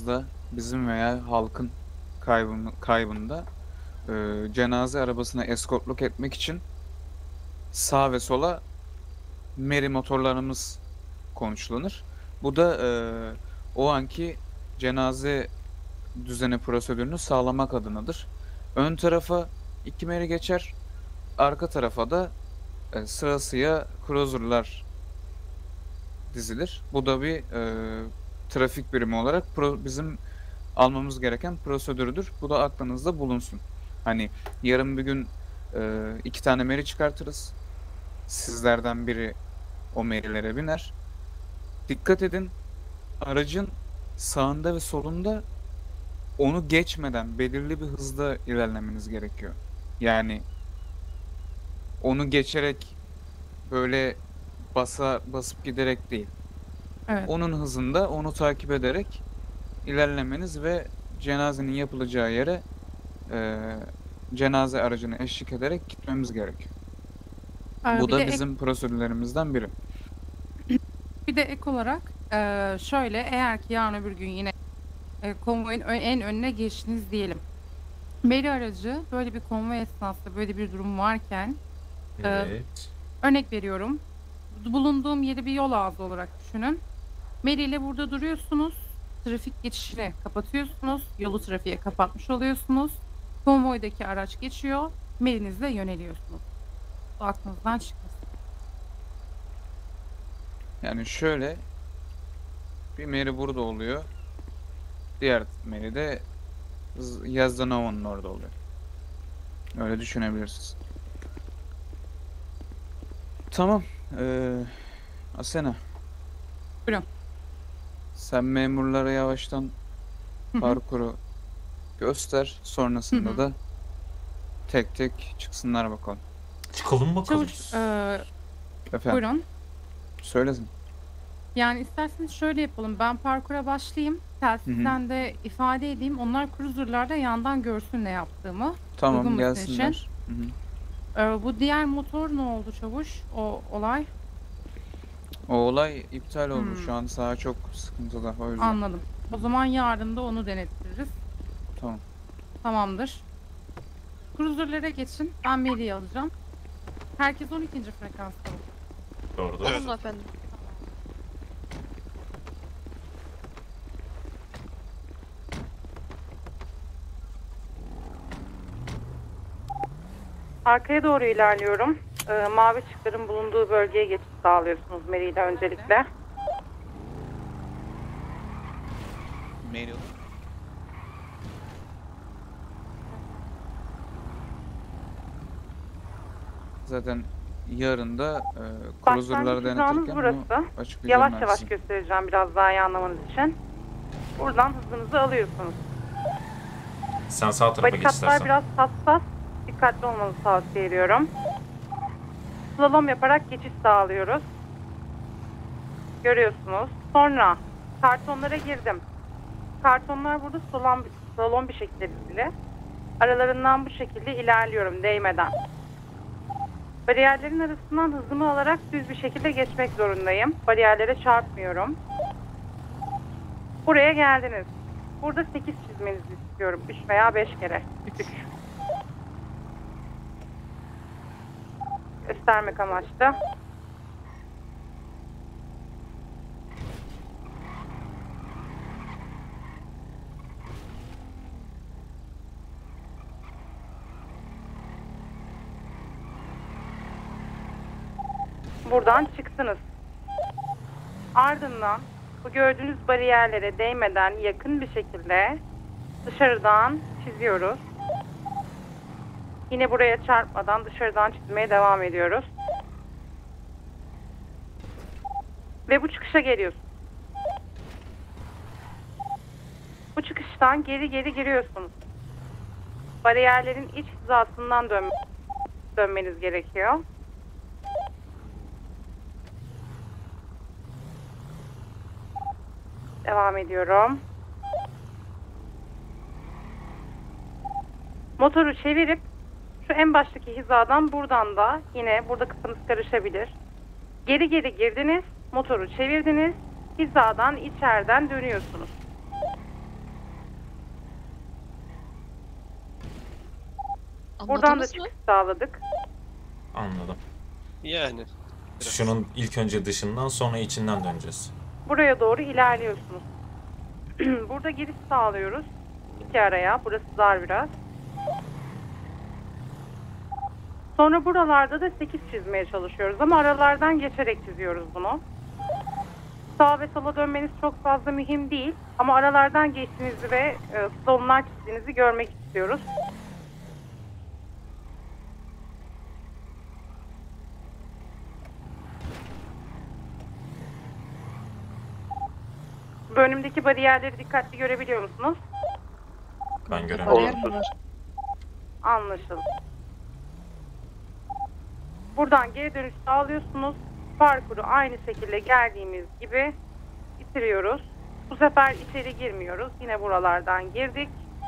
bizim veya halkın kaybını, kaybında e, cenaze arabasına eskortluk etmek için sağ ve sola Meri motorlarımız konuşlanır. Bu da e, o anki cenaze düzeni prosedürünü sağlamak adınadır. Ön tarafa iki Meri geçer, arka tarafa da e, sırasıya cruiser'lar dizilir. Bu da bir e, trafik birimi olarak pro, bizim almamız gereken prosedürdür. Bu da aklınızda bulunsun. Hani yarın bir gün e, iki tane Meri çıkartırız. Sizlerden biri o Meri'lere biner. Dikkat edin, aracın sağında ve solunda onu geçmeden belirli bir hızda ilerlemeniz gerekiyor. Yani onu geçerek böyle basa basıp giderek değil. Evet. Onun hızında onu takip ederek ilerlemeniz ve cenazenin yapılacağı yere e, cenaze aracını eşlik ederek gitmemiz gerekiyor. Ee, Bu bir da de ek- bizim prosedürlerimizden biri. Bir de ek olarak eee, şöyle, eğer ki yarın öbür gün yine e, konvoyun ö- en önüne geçtiniz diyelim. Meri aracı böyle bir konvoy esnasında böyle bir durum varken e, Evet. örnek veriyorum. Bulunduğum yeri bir yol ağzı olarak düşünün. Meri ile burada duruyorsunuz. Trafik geçişini kapatıyorsunuz. Yolu trafiğe kapatmış oluyorsunuz. Konvoydaki araç geçiyor. Meri'nizle yöneliyorsunuz. Bu aklınızdan çıkmasın. Yani şöyle, bir Meri burada oluyor. Diğer Meri de Z- Yazdanova'nın orada oluyor. Öyle düşünebilirsiniz. Tamam. Ee, Asena. Buyurun. Sen memurlara yavaştan Hı hı. parkuru göster. Sonrasında Hı hı. da tek tek çıksınlar bakalım. Çıkalım bakalım. Çavuş, eee, Efendim, buyurun. söylesin. Yani isterseniz şöyle yapalım. Ben parkura başlayayım. Telsizden de ifade edeyim. Onlar cruiser'larda yandan görsün ne yaptığımı. Uygun Tamam, mu sizin gelsinler. için? Hı hı. Ee, bu diğer motor ne oldu çavuş? O olay? O olay iptal oldu. Hmm. Şu an saha çok sıkıntıda. O yüzden. Anladım. O zaman yarın da onu denettiririz. Tamam. Tamamdır. Cruiser'lara geçin. Ben Meri'yi alacağım. Herkes on ikinci frekansta olsun. Doğrudur. Evet. Olun efendim. Arkaya doğru ilerliyorum. Ee, mavi ışıkların bulunduğu bölgeye geçiş sağlıyorsunuz Meri ile öncelikle. Meri. Zaten yarın da e, cruiser'ları Başlangıç hizanız denetirken burası. bunu açıklayacağım Yavaş ben yavaş size. göstereceğim biraz daha iyi anlamanız için. Buradan hızınızı alıyorsunuz. Sen sağ tarafa geç Barikatlar istersen. biraz hassas. Dikkatli olmanızı tavsiye ediyorum. Slalom yaparak geçiş sağlıyoruz. Görüyorsunuz. Sonra kartonlara girdim. Kartonlar burada slalom, slalom bir şekilde dizili. Aralarından bu şekilde ilerliyorum değmeden. Bariyerlerin arasından hızımı alarak düz bir şekilde geçmek zorundayım. Bariyerlere çarpmıyorum. Buraya geldiniz. Burada sekiz çizmenizi istiyorum. üç veya beş kere. üç. Göstermek amaçlı. Buradan çıksınız. Ardından bu gördüğünüz bariyerlere değmeden yakın bir şekilde dışarıdan çiziyoruz. Yine buraya çarpmadan dışarıdan çizmeye devam ediyoruz. Ve bu çıkışa geliyorsun. Bu çıkıştan geri geri giriyorsunuz. Bariyerlerin iç hizasından dön dönmeniz gerekiyor. Devam ediyorum. Motoru çevirip şu en baştaki hizadan buradan da yine burada kafanız karışabilir. Geri geri girdiniz, motoru çevirdiniz, hizadan içeriden dönüyorsunuz. Buradan da Anladınız mı? çıkış sağladık. Anladım. Yani. Şunun ilk önce dışından sonra içinden döneceğiz. Buraya doğru ilerliyorsunuz. Burada giriş sağlıyoruz. İki araya. Burası dar biraz. Sonra buralarda da sekiz çizmeye çalışıyoruz ama aralardan geçerek çiziyoruz bunu. Sağa ve sola dönmeniz çok fazla mühim değil ama aralardan geçtiğinizi ve e, solunlar çizdiğinizi görmek istiyoruz. Bu önümdeki bariyerleri dikkatli görebiliyor musunuz? Ben göremiyorum. Anlaşıldı. Buradan geri dönüş sağlıyorsunuz. Parkuru aynı şekilde geldiğimiz gibi bitiriyoruz. Bu sefer içeri girmiyoruz. Yine buralardan girdik.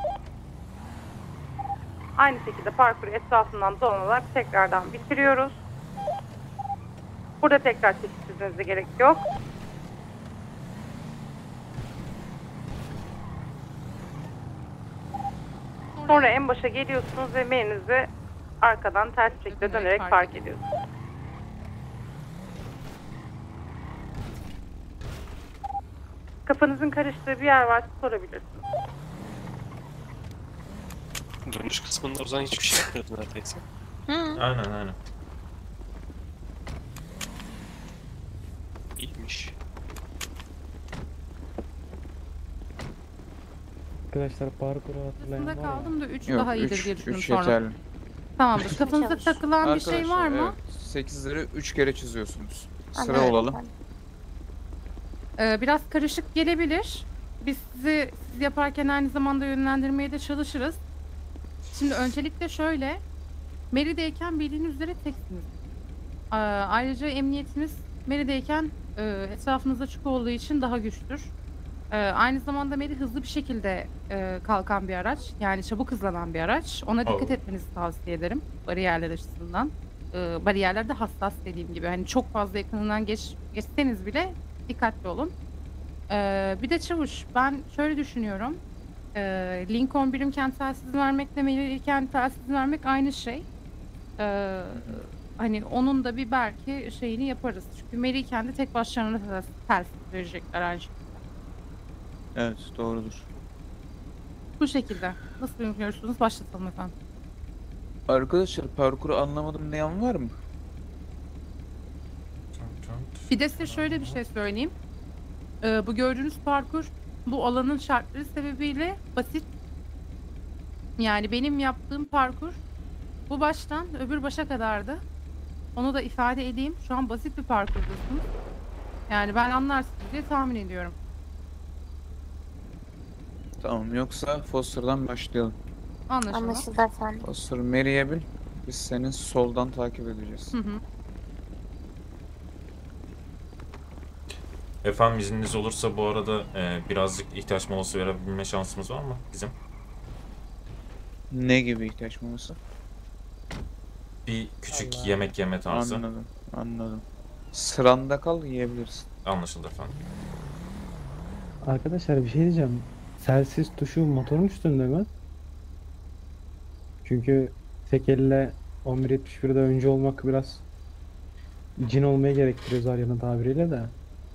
Aynı şekilde parkuru etrafından dolanarak tekrardan bitiriyoruz. Burada tekrar çekiş çizmenize gerek yok. Sonra en başa geliyorsunuz ve menünüzü arkadan ters şekilde dönerek park ediyorsunuz. Kafanızın karıştığı bir yer varsa sorabilirsiniz. Dönüş kısmında o zaman hiçbir şey yapmıyordu neredeyse. Hı. Aynen aynen. İyiymiş. Arkadaşlar parkuru hatırlayan Aslında var mı? kaldım da üç Yok, daha iyidir üç- diye düşündüm üç sonra. yeterli. Tamamdır. Kafanıza takılan bir şey var mı? Evet, sekizleri üç kere çiziyorsunuz. Sıra Anladım. olalım. Ee, biraz karışık gelebilir. Biz sizi siz yaparken aynı zamanda yönlendirmeye de çalışırız. Şimdi öncelikle şöyle. Mary'deyken bildiğiniz üzere teksiniz. Ee, ayrıca emniyetiniz Mary'deyken e, etrafınız açık olduğu için daha güçtür. Ee, aynı zamanda Mary hızlı bir şekilde e, kalkan bir araç. Yani çabuk hızlanan bir araç. Ona dikkat Oh. etmenizi tavsiye ederim. Bariyerler açısından. Ee, bariyerler de hassas dediğim gibi. Hani çok fazla yakınından geç, geçseniz bile dikkatli olun. Ee, bir de çavuş, ben şöyle düşünüyorum. Ee, Lincoln birimken telsiz vermekle Mary'ken telsiz vermek aynı şey. Ee, hani onun da bir belki şeyini yaparız. Çünkü Mary'ken de tek başlarına telsiz, telsiz verecekler aynı şekilde. Evet, doğrudur. Bu şekilde. Nasıl görüyorsunuz? Başlatalım efendim. Arkadaşlar parkuru anlamadım diyen var mı? Bir de size şöyle bir şey söyleyeyim. Ee, bu gördüğünüz parkur bu alanın şartları sebebiyle basit. Yani benim yaptığım parkur bu baştan öbür başa kadardı. Onu da ifade edeyim. Şu an basit bir parkurdasınız. Yani ben anlarsınız diye tahmin ediyorum. Tamam, yoksa Foster'dan başlayalım. Anlaşıldı. Anlaşıldı efendim. Foster, Mary'e bil. Biz seni soldan takip edeceğiz. Hı hı. Efendim izniniz olursa bu arada e, birazcık ihtiyaç molası verebilme şansımız var mı bizim? Ne gibi ihtiyaç molası? Bir küçük yemek yeme tarzı. Anladım, anladım. Sıranda kal, yiyebilirsin. Anlaşıldı efendim. Arkadaşlar bir şey diyeceğim. Telsiz tuşu motorun üstünde mi? Çünkü tek elle on bir yetmiş birde önce olmak biraz cin olmayı gerektiriyor Zarya'nın tabiriyle de.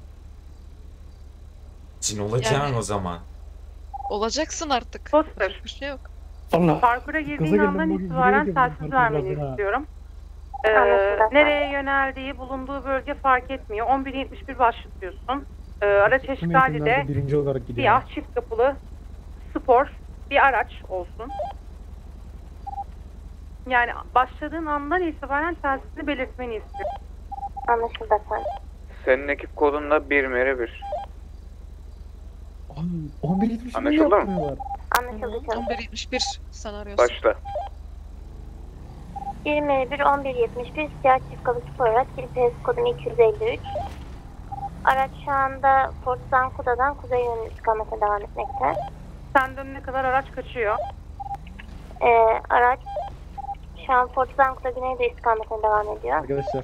Cin olacaksın Yani- o zaman. Olacaksın artık. Foster. Bir şey yok. Allah! Parkura Gaza girdiğin geldim, andan bugün itibaren gireydim telsiz parkura vermeni biraz daha. istiyorum. Ee, Anlaşıldı. nereye yöneldiği, bulunduğu bölge fark etmiyor. on bir yetmiş bir başlatıyorsun. Ee, araç Tüm eşkali de eğitimlerde birinci olarak gidiyor. siyah çift kapılı spor bir araç olsun. Yani başladığın andan itibaren telsizini belirtmeni istiyorum. Anlaşıldı efendim. Senin ekip kodunda bir Mary bir. on bir yetmiş bir Anlaşıldı mı? yapmıyorlar. Anlaşıldı çavuş. on bir yetmiş bir senaryosu. Başla. yirmi bir on bir yetmiş bir siyah çift kapı spor araç. G P S kodunu iki yüz elli üç. Araç şu anda Fort Zancuda'dan kuzey yönlü istikamete devam etmekte. Sen dönene kadar araç kaçıyor. Ee, araç şu an Fort Zancuda güneyde istikametine devam ediyor. Arkadaşlar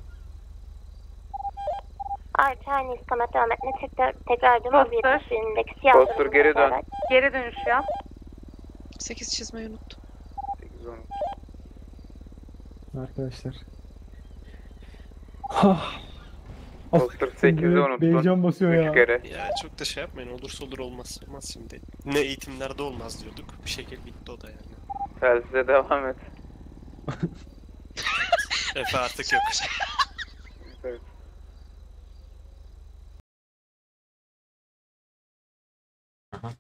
Ayrıca aynı istikamet devam etmeye tekrar, tekrar ediyorum. on bir Foster. yetmiş birindeki siyah Foster, kırmızı geri dön. araç. Geri dönüş yap. sekiz çizmeyi unuttum. sekiz on. arkadaşlar. Ah. Poster sekizi unuttum. Heyecan basıyor Üç ya. kere. Ya çok da şey yapmayın, olursa olur olmaz olmaz şimdi. Ne eğitimlerde olmaz diyorduk. Bir şekilde bitti o da yani. Telsize devam et. Efe artık yok. Evet. Aha.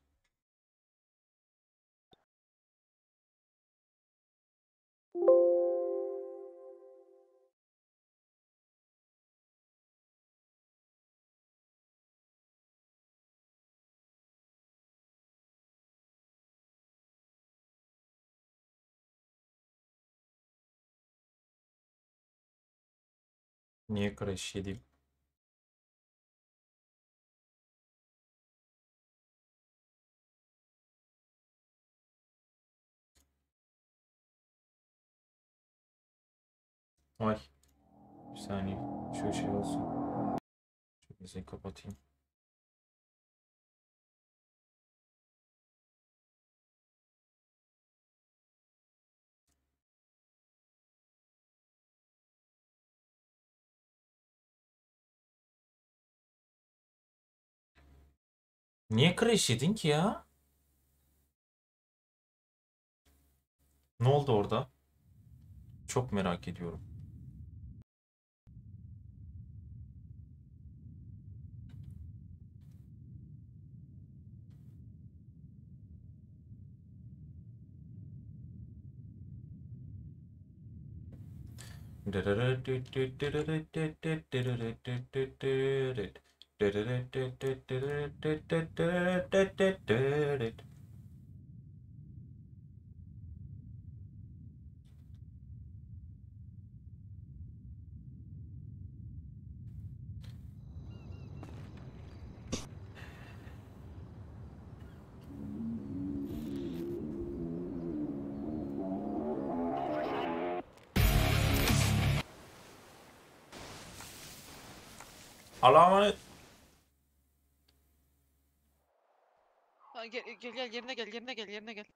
Niye crash yedim? Ay. Bir saniye. Şöyle şey olsun. Şu müziği kapatayım. Niye crash yedin ki ya? Ne oldu orada? Çok merak ediyorum. Allah'a emanet. Ha, gel, gel gel yerine gel yerine gel yerine gel.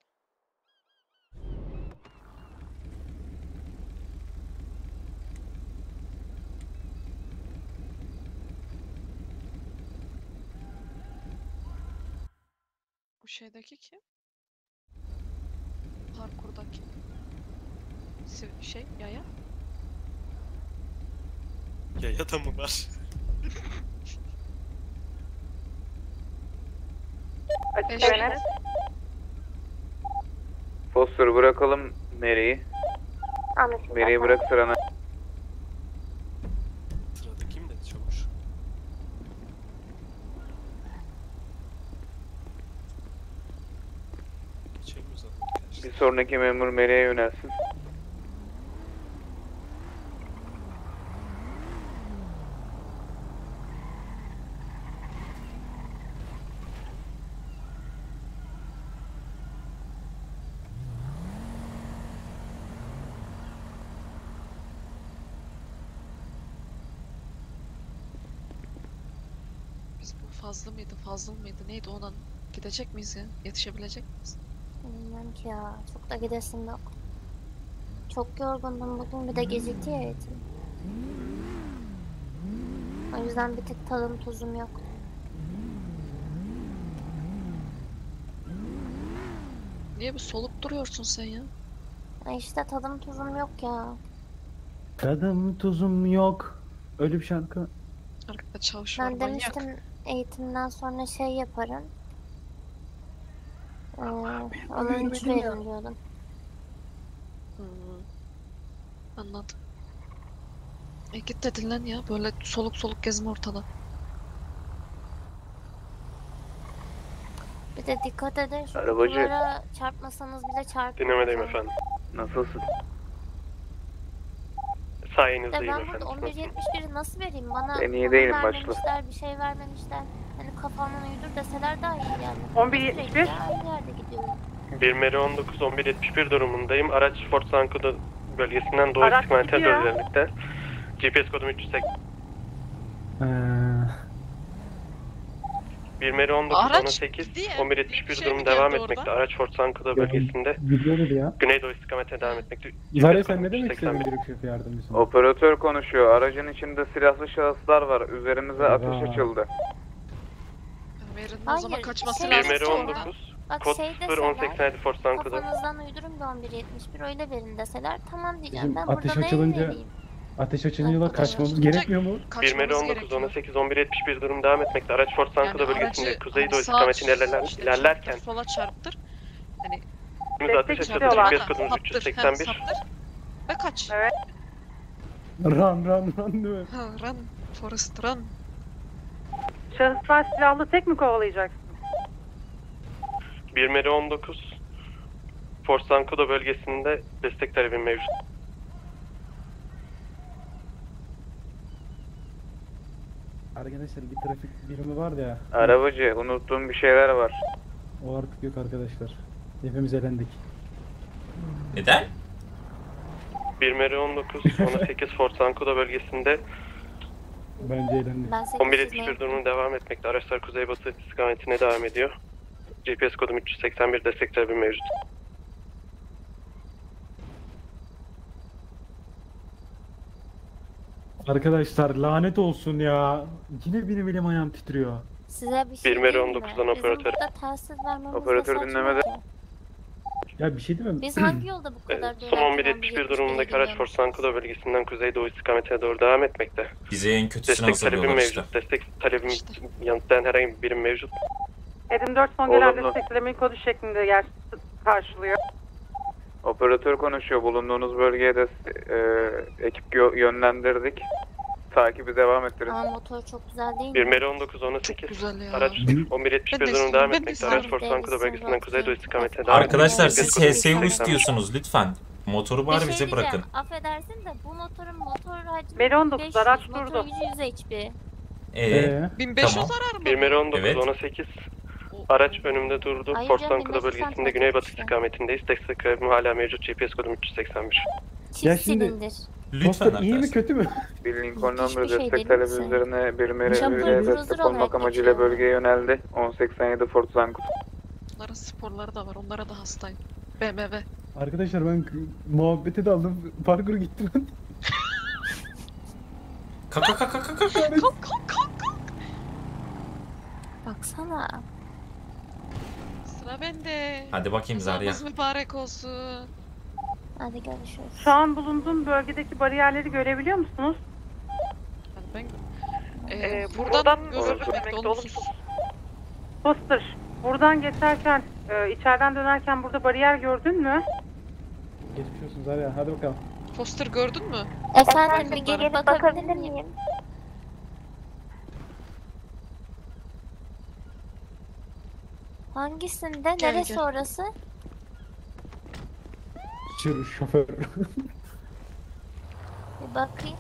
Bu şeydeki kim? Parkurdaki. Si- Şey yaya. Yaya da mı var? Açık Eşit. ve net. Poster bırakalım Mary'i. Anlaşıldı. Mary'i bırak sırana. Sırada kim dedi çavuş? Geçemiyoruz adam. Bir sonraki memur Mary'e yönelsin. Biz bu fazla mıydı fazla mıydı neydi ona gidecek miyiz ya? Yetişebilecek miyiz? Bilmiyorum ki ya. Çok da gidesim yok. Çok yorgundum bugün. Bir de gecikti ya eğitim. O yüzden bir tık tadım tuzum yok. Niye bir solup duruyorsun sen ya? Ay işte tadım tuzum yok ya. Tadım tuzum yok. Öyle bir şarkı. Arkada çavuş var Ben manyak. demiştim eğitimden sonra şey yaparım. Ee, ona üç verin diyordum. Hmm. Anladım. E git de dinlen ya. Böyle soluk soluk gezme ortada. Bir de dikkat edin şu Arabacı. kutulara çarpmasanız bile çarpın. Dinlemedeyim efendim. Nasılsın? De Sayenizdeyim ben efendim. burada on bir yetmiş biri nasıl vereyim? Bana Ben iyi konu değilim, başla. vermemişler, bir şey vermemişler. Hani kafamdan uydur deseler daha iyi yani. on bir yetmiş bir. Sürekli aynı yerde gidiyorum. bir Meri on dokuz on bir yetmiş bir durumundayım. Araç Fort Sankuda bölgesinden doğu Araç istikamete gidiyor. doğru ilerlemekte. G P S kodum üç yüz seksen. Ee, bir Meri on dokuz Araç on sekiz diye on bir bir yetmiş bir şey durum mi devam geldi etmekte. orada? Araç Fort Sankuda Ya, bölgesinde Gidiyor dedi ya. güneydoğu istikamete devam etmekte. Zarya sen ne demek seksen bir. istedin direksiyon yardımcısına? Operatör konuşuyor. Aracın içinde silahlı şahıslar var. Üzerimize ateş Eyvah. açıldı. Meri'nin o Hayır, zaman kaçması şey bir lazım. Meri mesela- on dokuz Bak kod şey sıfır on seksen deseler, yedi Fort Sankuda. kafanızdan uydurun da on bir yetmiş bir öyle verin deseler tamam diyeceğim. Bizim Ben ateş burada ne açılınca vereyim? Ateş açınca da Ateş kaçmamız açılınca- gerekmiyor mu? bir Meri Kaçmamız on dokuz on gerekiyor. sekiz on bir yetmiş bir durum devam etmekte. Araç Fort Sankuda Yani bölgesinde aracı kuzeydoğu hani sağa istikametine ilerler, işte ilerlerken çarptır, sola çarptır. Hani önümüze ateş Destek açıldı. istiyorlar. G P S kodumuz üç yüz seksen bir. saptır ve kaç. Evet. Run run run değil mi? Ha, run, Forest run. Şahıslar silahlı tek mi kovalayacaksın? bir Meri on dokuz Fort Sankuda bölgesinde destek talebi mevcut. Arkadaşlar bir trafik birimi var ya. Arabacı, unuttuğum bir şeyler var. O artık yok arkadaşlar. Hepimiz elendik. Neden? bir Meri on dokuz on sekiz Fort Sankuda bölgesinde Bence elendik. Ben on bir sekiz yetmiş bir ne- durumu devam etmekte. Araçlar kuzeybatı istikametine devam ediyor. G P S kodum üç yüz seksen bir destek talebi mevcut. Arkadaşlar lanet olsun ya. Yine benim elim ayağım titriyor. Size bir şey bir Meri diyeyim on dokuzdan mi? Bizim operatör. burada telsiz vermemiz Operatör de saçma dinlemede. ki. Ya bir şey değil mi? Biz hangi yolda bu Evet, kadar son on bir yetmiş bir durumundaki araç Fort Sankuda bölgesinden kuzeydoğu istikametine doğru devam etmekte. Bize en kötüsünü Destek talebim hazırlıyorlar işte. mevcut. Destek talebim İşte. yanıtlayan herhangi bir birim mevcut. Edim dört son gelen Olumlu. desteklemeyi kodu şeklinde yer karşılıyor. Operatör konuşuyor. Bulunduğunuz bölgeye de e, ekip yö- yönlendirdik. Takibi devam ettirin. Ama motor çok güzel değil bir mi? Meri on dokuz on Çok sekiz güzel ya. araç on bir yetmiş Ben bir de durum istiyorum, devam ben de etmekte. Araç istiyorum. Fort Sankuda Davidson bölgesinden Road kuzeydoğu Team. istikametine devam Arkadaşlar etmekte. siz G P S H S U kodum istiyorsunuz lütfen. Motoru Bir bari şey bize diyeceğim, bırakın. Affedersin de bu motorun motor hacmi Meri on dokuz, beş yüz, araç motor durdu. gücü yüz H P. Ee, Ee, bin beş yüz Tamam. arar mı? bir Meri on dokuz Evet. on sekiz araç önümde durdu. Hayır Fort canım, Sankuda bin beş yüz bölgesinde santimetre güneybatı işte. istikametindeyiz. Destek talebim hala mevcut. G P S kodum üç yüz seksen bir. Çift Ya şimdi- silindir. lütfen Poster iyi mi arkadaşlar. kötü mü? Bir Lincoln Hiçbir numara şey destek değil talebi misin? üzerine bir Meri Jumper ile cruiser destek olarak olmak amacıyla geçiyor. bölgeye yöneldi. on seksen yedi Fort Sankuda. Onların sporları da var. Onlara da hastayım. B M W. Arkadaşlar ben k- muhabbete daldım. Parkur gittim. Kaka kaka kaka kaka. Kalk kalk kalk kalk. Baksana. Sıra bende. Hadi bakayım Zarya. Kazamız mübarek olsun. Hadi görüşürüz. Şu an bulunduğum bölgedeki bariyerleri görebiliyor musunuz? Yani ben ee, Ee, buradan, buradan gözükmekte gözükmekte olumsuz. Poster, buradan geçerken, e, içeriden dönerken burada bariyer gördün mü? Geçmiş olsun Zarya. Hadi bakalım. Poster gördün mü? Efendim bir gelip bakabilir miyim? Hangisinde? Gel, Neresi gel. orası? Şoför. şoför. Bir bakayım.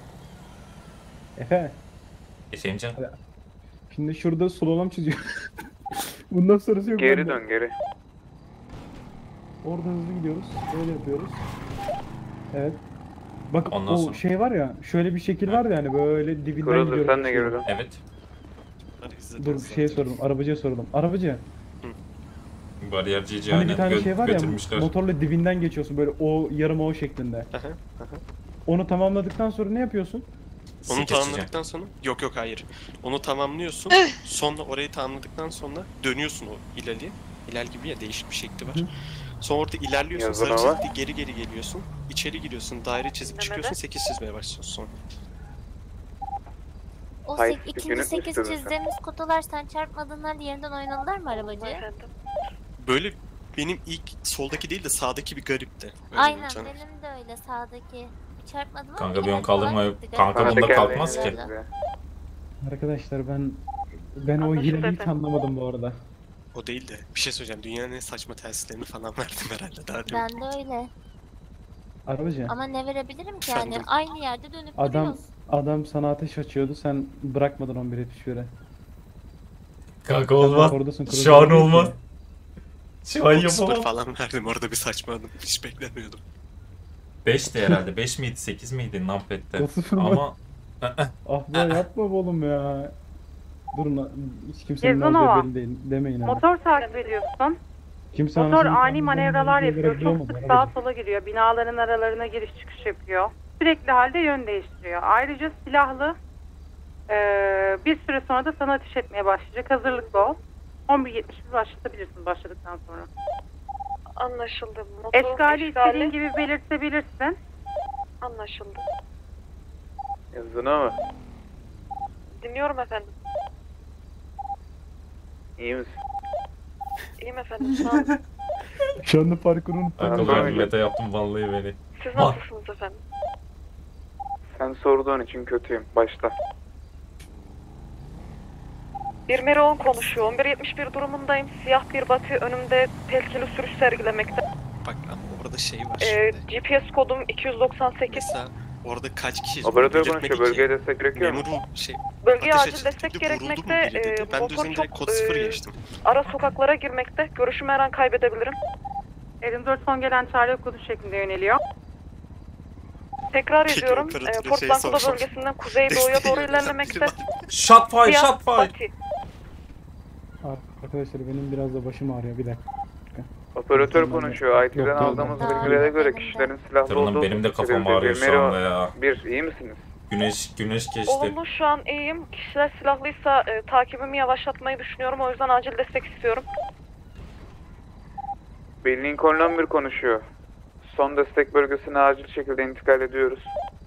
Efe. Efendim canım. Şimdi şurada slalom çiziyor. Bundan sonrası yok. Geri bende. dön geri. Oradan hızlı gidiyoruz. Böyle yapıyoruz. Evet. Bak Ondan o sonra- şey var ya, şöyle bir şekil var ya hani böyle dibinden Cruiser gidiyoruz. sen de geri dön. Evet. Dur şeye soralım, arabacıya soralım. Arabacı, Bariyerciyi hani bir tane gö- şey var ya, götürmüşler. motorla dibinden geçiyorsun böyle o yarım o şeklinde. Onu tamamladıktan sonra ne yapıyorsun? Onu Sik açacağım. tamamladıktan sonra yok yok hayır. Onu tamamlıyorsun. Sonra orayı tamamladıktan sonra dönüyorsun o ileriye. İler gibi ya değişik bir şekli var. Hı. Sonra orada ilerliyorsun. Yazın Sarı ama. çizgi geri geri geliyorsun. İçeri giriyorsun. Daire çizip çıkıyorsun. sekiz çizmeye başlıyorsun sonra. O Hayır, sek- bir ikinci günlük sekiz istiyorsun sen. çizdiğimiz kutular sen çarpmadığın halde yerinden oynanırlar mı arabacı? Böyle benim ilk soldaki değil de sağdaki bir garipti. Öyle Aynen diyeyim sana. benim de öyle sağdaki. Çarpmadım ama Kanka bir yine on kaldırma kolay yok. gitti. Kanka Bana bunda teker kalkmaz değdi. ki. Arkadaşlar ben ben o Anlaşıldı hileyi hiç efendim. anlamadım bu arada. O değil de bir şey söyleyeceğim. Dünyanın en saçma telsizlerini falan verdim herhalde daha demin. Ben de öyle. Arabacı, Ama ne verebilirim ki yani? Efendim? Aynı yerde dönüp adam duruyoruz. adam sana ateş açıyordu, sen bırakmadın on bir yetmiş bire. Kanka olmaz. Oradasın, Şu an cruiser değil olmaz. ki. Şu an Sıfır yapamam. falan verdim. Orada bir saçmaladım. Hiç beklemiyordum. beşti herhalde. beş miydi sekiz miydi Numpad'de? O sıfır mı? Ama Ah be yapma oğlum ya. Durun, hiç kimsenin ne Yazınova. olacağı belli değil. Demeyin abi. Motor takip ediyorsun. Kimse Motor anasını ani kendini manevralar kendine yapıyor. görebiliyor Çok mu? sık Bana sağa bakın. sola giriyor. Binaların aralarına giriş çıkış yapıyor. Sürekli halde yön değiştiriyor. Ayrıca silahlı. Ee, bir süre sonra da sana ateş etmeye başlayacak. Hazırlıklı ol. on bir yetmiş bir başlatabilirsin başladıktan sonra. Anlaşıldı. Motor Eşkali istediğin gibi belirtebilirsin. Anlaşıldı. Yazdın ama. Dinliyorum efendim. İyi misin? İyiyim efendim. Sağ olun. Şu anda parkuru unuttum. Kanka ben meta yaptım vallahi beni. Siz Ah. nasılsınız efendim? Sen sorduğun için kötüyüm. Başla. Bir Meri on konuşuyor. on bir yetmiş bir durumundayım. Siyah bir batı önümde tehlikeli sürüş sergilemekte. Bak ama orada şey var Ee, şimdi. G P S kodum iki yüz doksan sekiz. Mesela orada kaç kişiyiz? Operatör Onu konuşuyor. belirtmedi Bölgeye ki. destek gerekiyor mu? Memuru şey Bölgeye ateş acil açıldı, destek vuruldu mu gerekmekte. biri dedi. Ee, Ben de motor üzerine çok kod sıfır e, geçtim. ara sokaklara girmekte. Görüşümü her an kaybedebilirim. yirmi dört son gelen çağrı kodu şeklinde yöneliyor. Tekrar Peki, ediyorum. operatöre E, Port şey Lankuda sorsam. bölgesinden kuzeydoğuya doğru ilerlemekte. Shot fire, Siyah shot fire. batı. Arkadaşlar benim biraz da başım ağrıyor. Bir dakika. Operatör konuşuyor. I T'den Yok, aldığımız yok. bilgilere göre kişilerin silahlı Canım olduğu benim de kafam tespit edildi. ağrıyor şu Mero anda ya. Bir, iyi misiniz? Güneş güneş geçti. Olumlu, şu an iyiyim. Kişiler silahlıysa e, takibimi yavaşlatmayı düşünüyorum. O yüzden acil destek istiyorum. Bill Lincoln bir konuşuyor. Son destek bölgesine acil şekilde intikal ediyoruz.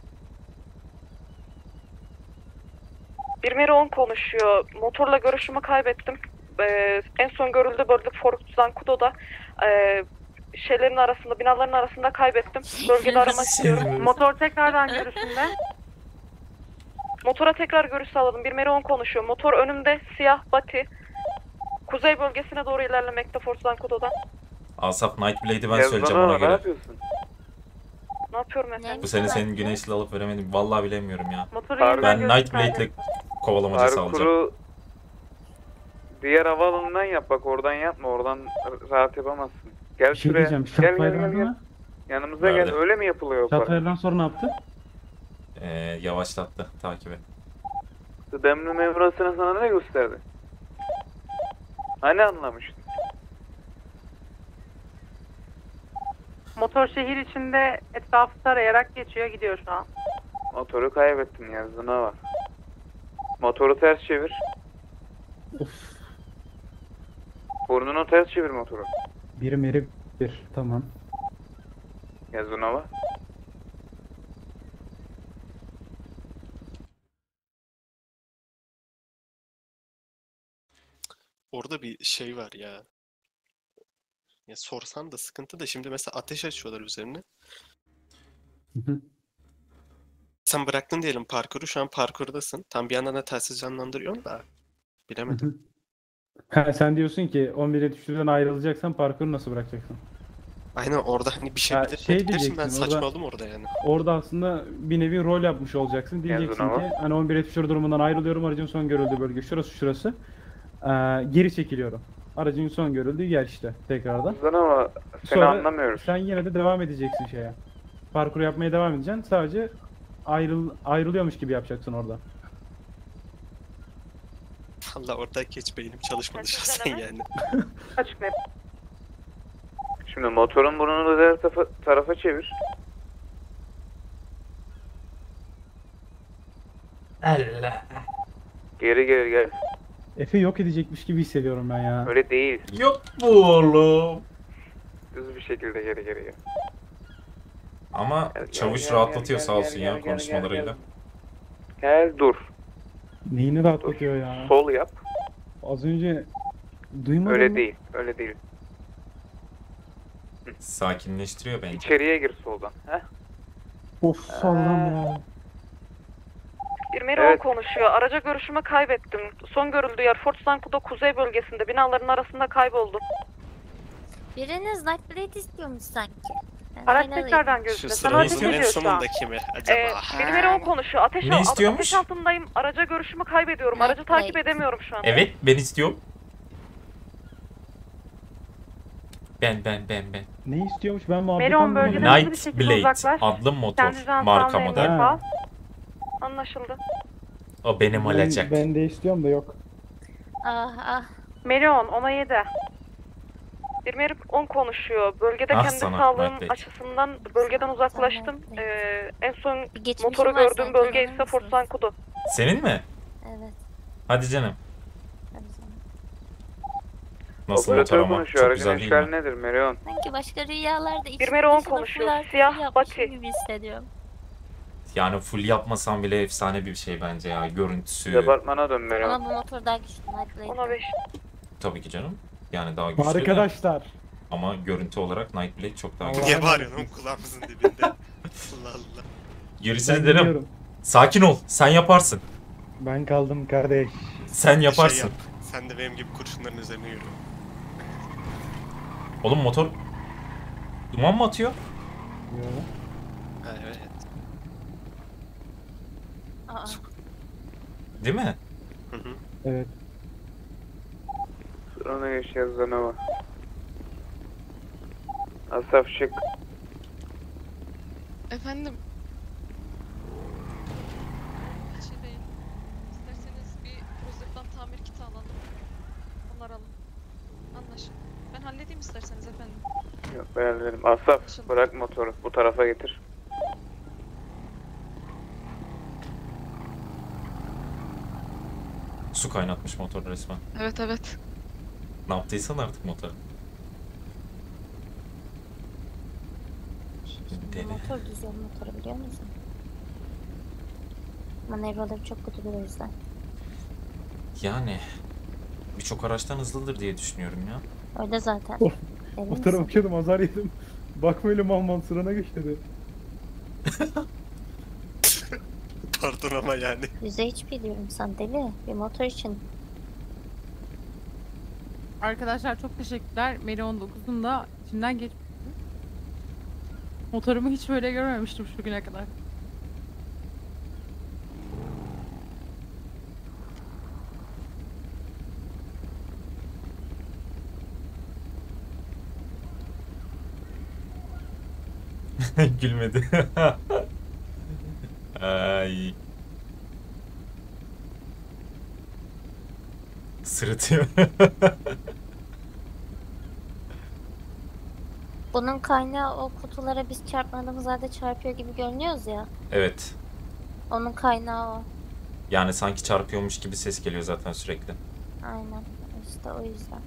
Bir Meri on konuşuyor. Motorla görüşümü kaybettim. Ee, en son görüldüğü bölge Fort Zancudo'da. Ee, şeylerin arasında, binaların arasında kaybettim. Bölgede aramak istiyorum. Motor tekrardan görüşünde. Motora tekrar görüş sağladım. Bir Meri on konuşuyor. Motor önümde, siyah batı. Kuzey bölgesine doğru ilerlemekte Fort Zancudo'dan. Asaf Nightblade'i ben Yazdan söyleyeceğim ona ama ne göre. yapıyorsun? Ne yapıyorum efendim? Bu sene senin güneşli alıp veremedim. Vallahi bilemiyorum ya. Motoru Pardon. yeniden Ben görüş Nightblade'le kaydet. kovalamaca sağlayacağım. Parkuru diğer havaalanından yap bak, oradan yapma, oradan rahat yapamazsın. Gel Bir şey şuraya. diyeceğim. Gel gel Shotfire'dan gel gel. mı? Yanımıza Nerede? gel. Öyle mi yapılıyor o para? Shotfire'dan sonra ne yaptı? Ee, yavaşlattı takibi. Kıdemli memurasını sana ne gösterdi? Hani anlamıştın? Motor şehir içinde etrafı tarayarak geçiyor, gidiyor şu an. Motoru kaybettin yazdığına var. Motoru ters çevir. Of. Burnunu ters çevir motoru. Bir meri bir. Tamam. Yazdığına var. Orada bir şey var ya. Ya sorsan da sıkıntı da şimdi mesela ateş açıyorlar üzerine. Hı hı. Sen bıraktın diyelim parkuru, şu an parkurdasın. Tam bir yandan da telsiz canlandırıyorsun da. Bilemedim. Ha, sen diyorsun ki on bir yetmiş birden ayrılacaksan parkuru nasıl bırakacaksın? Aynen, orada hani bir şey Ha, belirtmedikleri şey için ben diyeceksin, orada- saçmaladım orada yani. Orada aslında bir nevi rol yapmış olacaksın. Diyeceksin Yazdın ki ama. hani on bir yetmiş bir durumundan ayrılıyorum. Aracın son görüldüğü bölge şurası şurası. Ee, geri çekiliyorum. Aracın son görüldüğü yer işte tekrardan. Yazdığına ama seni Sonra anlamıyoruz. sen yine de devam edeceksin şeye. Parkuru yapmaya devam edeceksin. Sadece ayrıl ayrılıyormuş gibi yapacaksın orada. Valla oradaki hiç beynim çalışmadı Telsiz şahsen deneme. yani. Açık net. Şimdi motorun burnunu da diğer tarafa, tarafa çevir. Allah. Geri geri gel. Efe yok edecekmiş gibi hissediyorum ben ya. Öyle değil. Yok bu oğlum. Düz bir şekilde geri geri gel. Ama Gel, gel, çavuş gel, rahatlatıyor gel, sağ gel, olsun gel, ya gel, gel, konuşmalarıyla. Gel dur. Neyini rahatlatıyor ya? Sol yap. Az önce duymadın Öyle mı? değil. Öyle değil. Sakinleştiriyor bence. İçeriye gir soldan. Heh. Of Allah'ım ya. Bir Meri Evet. on konuşuyor. Araca görüşümü kaybettim. Son görüldüğü yer Fort Zancudo kuzey bölgesinde. Binaların arasında kayboldum. Biriniz Nightblade istiyormuş sanki. Ben Araç aynalayayım. tekrardan Şu görüşünde. Sana ateş sıranın en ediyor şu an. sonundaki mi acaba? Ee, bir Meri on konuşuyor. Ateş, Ne al- istiyormuş? ateş altındayım. Araca görüşümü kaybediyorum. Aracı Nightblade. takip edemiyorum şu an. Evet ben istiyorum. Ben ben ben ben. Ne istiyormuş ben muhabbet Meri on anlamadım. bölgeden hızlı bir Night şekilde Blade uzaklaş. adlı motor. Kendi can Marka sağlığına model. emniyet al. Anlaşıldı. O benim Ben, olacak. ben de istiyorum da yok. Ah ah. Meri on, ona yedi. Bir Meri on konuşuyor. Bölgede Ah kendi sana, sağlığım Nightblade. açısından bölgeden uzaklaştım. Sana, Ee, en son geçmişin motoru var gördüğüm sanki, bölge inanır ise Fort mısınız? Zancudo. Senin mi? Evet. Hadi canım. Hadi canım. Nasıl motor Operatör ama konuşuyor. çok Aracın güzel değil işgal mi? nedir Merion? Sanki başka rüyalarda Bir içim Meri on dışına konuşuyor. full artı Siyah full yapmışım baki. gibi hissediyorum. Yani full yapmasam bile efsane bir şey bence ya. Görüntüsü Departmana dön Merion. Ama bu motor daha güçlü. Nightblade. Ona beş. tabii ki canım. Yani daha güçlü de. Arkadaşlar. Ama görüntü olarak Nightblade çok daha Allah güçlü. Niye bağırıyorsun oğlum kulağımızın dibinde? Allah Allah. Gerisini Ben derim. gidiyorum. Sakin ol. Sen yaparsın. Ben kaldım kardeş. Sen yaparsın. Şey yap, sen de benim gibi kurşunların üzerine yürü. Oğlum motor duman mı atıyor? Yo. Ha, evet. Aa. Değil mi? Hı hı. Evet. Sonra geçeceğiz Zanova. Asaf Şık. Efendim. Şey değil. İsterseniz bir Rozer'dan tamir kiti alalım. Onları alın. Anlaşıldı. Ben halledeyim isterseniz efendim. Yok beğendim. Asaf bırak motoru. Bu tarafa getir. Su kaynatmış motor resmen. Evet evet. Ne yaptıysan artık motor. Bu motor düz yol motoru biliyor musun? Manevraları çok kötüdür o yüzden. Yani birçok araçtan hızlıdır diye düşünüyorum ya. Öyle zaten. Of. Emin O tarafa misin? bakıyordum, azar yedim. Bakma öyle mal mal sırana geç dedi. Pardon ama yani. Yüzde hiç biliyorum sen deli. Bir motor için. Arkadaşlar çok teşekkürler. Meri on dokuzun da içinden geçmiştim. Motorumu hiç böyle görmemiştim şu güne kadar. Gülmedi. Ay. Sırıtıyor. Bunun kaynağı o kutulara biz çarpmadığımız halde çarpıyor gibi görünüyoruz ya. Evet. Onun kaynağı o. Yani sanki çarpıyormuş gibi ses geliyor zaten sürekli. Aynen. İşte o yüzden.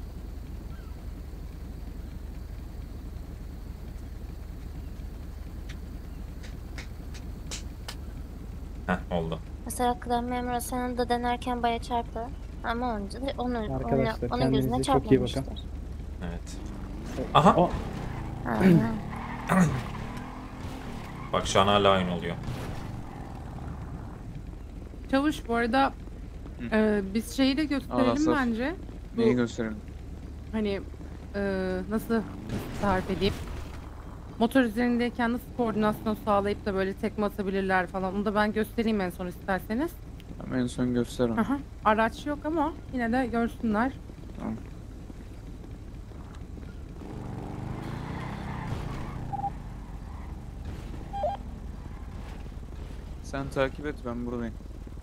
Heh oldu. Mesela kıdem memuru senin de denerken baya çarptı. Ama onun, onun, Arkadaşlar, onun, onun gözüne kendinize çok iyi bakın. çarpmamıştır. Evet. Aha. O- Aynen. Bak şu an hala aynı oluyor. Çavuş bu arada e, biz şeyi de gösterelim Anasaf. bence. Bu, Neyi gösterelim? hani e, nasıl tarif edeyim? Motor üzerindeyken nasıl koordinasyon sağlayıp da böyle tekme atabilirler falan. Onu da ben göstereyim en son isterseniz. Ama en son göster onu. Aha, araç yok ama yine de görsünler. Tamam. Sen takip et, ben buradayım.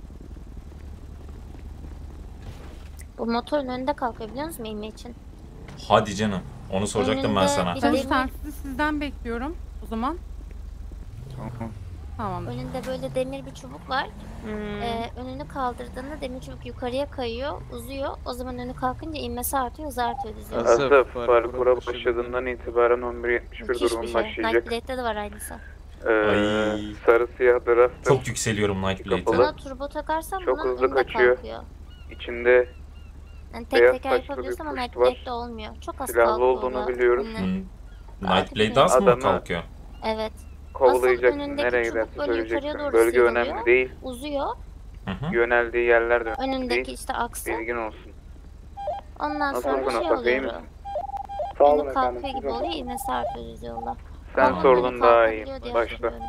Bu motorun önünde kalkıyor biliyor musun inme için? Hadi canım. Onu soracaktım ben Önünde sana. bir Çavuş demir- telsizi sizden bekliyorum o zaman. Tamam. Tamam. Önünde böyle demir bir çubuk var. Hmm. Ee, önünü kaldırdığında demir çubuk yukarıya kayıyor, uzuyor. O zaman önü kalkınca inmesi artıyor, hızı artıyor düz yolda. Asaf, Asaf parkura parkura başladığından başladığından itibaren on bir yetmiş bir Müthiş bir durum şey. başlayacak. Nightblade'de de var aynısı. Ee, Ay. sarı siyah drafter. Çok yükseliyorum Nightblade'e. Kapalı. Buna turbo takarsan Çok bunun hızlı önünde kaçıyor. kalkıyor. İçinde Yani tek beyaz teker saçlı bir yapabiliyorsun ama kuş var. Nightblade'de olmuyor. Çok az Silahlı kalkıyor. olduğunu da biliyoruz. önüne. Hmm. Nightblade az mı Adamı- kalkıyor? Evet. kovalayacaksın. önündeki Nereye çubuk giderse böyle yukarıya söyleyeceksin. doğru Bölge sıyrılıyor. önemli değil. Uzuyor. Hı hı. Yöneldiği yerler de önemli Önündeki değil. işte aksı. Bilgin olsun. Ondan Nasıl sonra olsun şey Asaf, iyi oluyor. misin? Önü kalkıyor gibi oluyor. İğnesi artıyor düz yolda. Sen Ama sordun önü daha kalkabiliyor iyi. diye Başla. hatırlıyorum.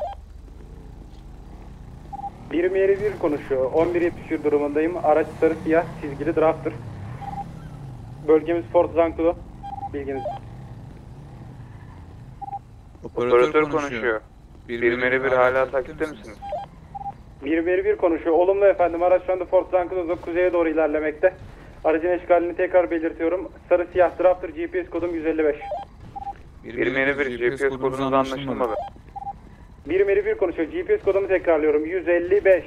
Bir Meri bir konuşuyor. on bir yetmiş bir durumundayım. Araç sarı siyah çizgili drafter. Bölgemiz Fort Zancudo. Bilginiz. Operatör konuşuyor. Bir Meri bir hala takipte misiniz? Bir Meri bir konuşuyor. Olumlu efendim. Araç şu anda Fort Zancudo'da kuzeye doğru ilerlemekte. Aracın eşkalini tekrar belirtiyorum. Sarı siyah Drafter, G P S kodum yüz elli beş. bir Meri bir G P S kodunuz anlaşılmadı. bir Meri bir konuşuyor. G P S kodumu tekrarlıyorum. yüz elli beş.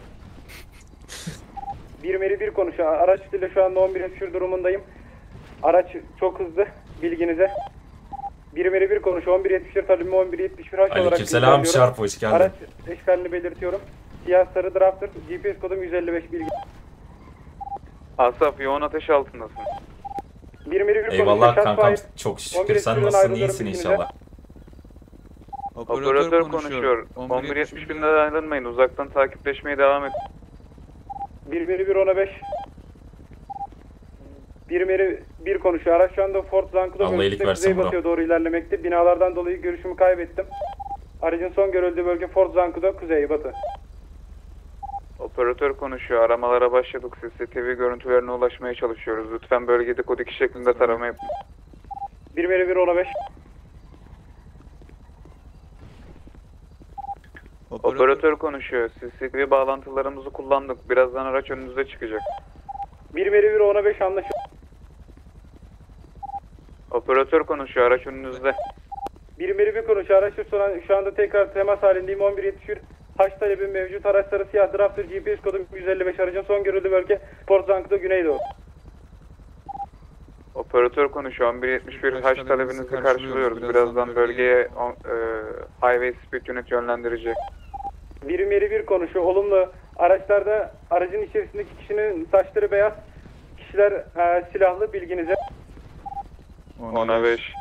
bir Meri bir konuşuyor. Araç ile şu anda on bir yetmiş durumundayım. Araç çok hızlı. Bilginize. bir Meri bir konuşuyor. on bir yetmiş talimi on bir yetmiş bir H olarak Aleykümselam Şarp, hoş geldin. Araç eşkalini belirtiyorum. Siyah sarı Drafter. G P S kodum yüz elli beş bilgi. Asaf yoğun ateş altındasın. bir Meri bir Eyvallah konuşuyor. kankam, Shotfire. çok şükür. on bir Sen yetmiş nasılsın? ayrılıyorum İyisin bilginize. inşallah. Operatör konuşuyor. on bir yetmiş binden ayrılmayın. Uzaktan takipleşmeye devam et. bir Meri bir ona beş. bir Meri bir konuşuyor. Araç şu anda Fort Zancudo Allah iyilik bölgesinde versin bro. kuzeybatıya doğru ilerlemekte. Binalardan dolayı görüşümü kaybettim. Aracın son görüldüğü bölge Fort Zancudo, kuzeybatı. Operatör konuşuyor. Aramalara başladık. C C T V görüntülerine ulaşmaya çalışıyoruz. Lütfen bölgede kod iki şeklinde tarama yapın. bir Meri bir ona beş. Operatör konuşuyor. C C T V bağlantılarımızı kullandık. Birazdan araç önünüze çıkacak. bir Meri bir ona beş anlaşıldı. Operatör konuşuyor. Araç önünüzde. bir Meri bir konuşuyor. Araç şu an- şu anda tekrar temas halindeyim. on bir yetmiş bir. Haç talebim mevcut. Araç sarı siyah Drafter, G P S kodum yüz elli beş. Aracın son görüldüğü bölge Fort Zancudo, güneydoğu. Operatör konuşuyor. on bir yetmiş bir H talebinizi karşılıyoruz. Birazdan bölgeye on, e, Highway Speed Unit yönlendirecek. bir Meri bir konuşuyor. Olumlu. Araçlarda aracın içerisindeki kişinin saçları beyaz. Kişiler e, silahlı, bilginize. ona beş.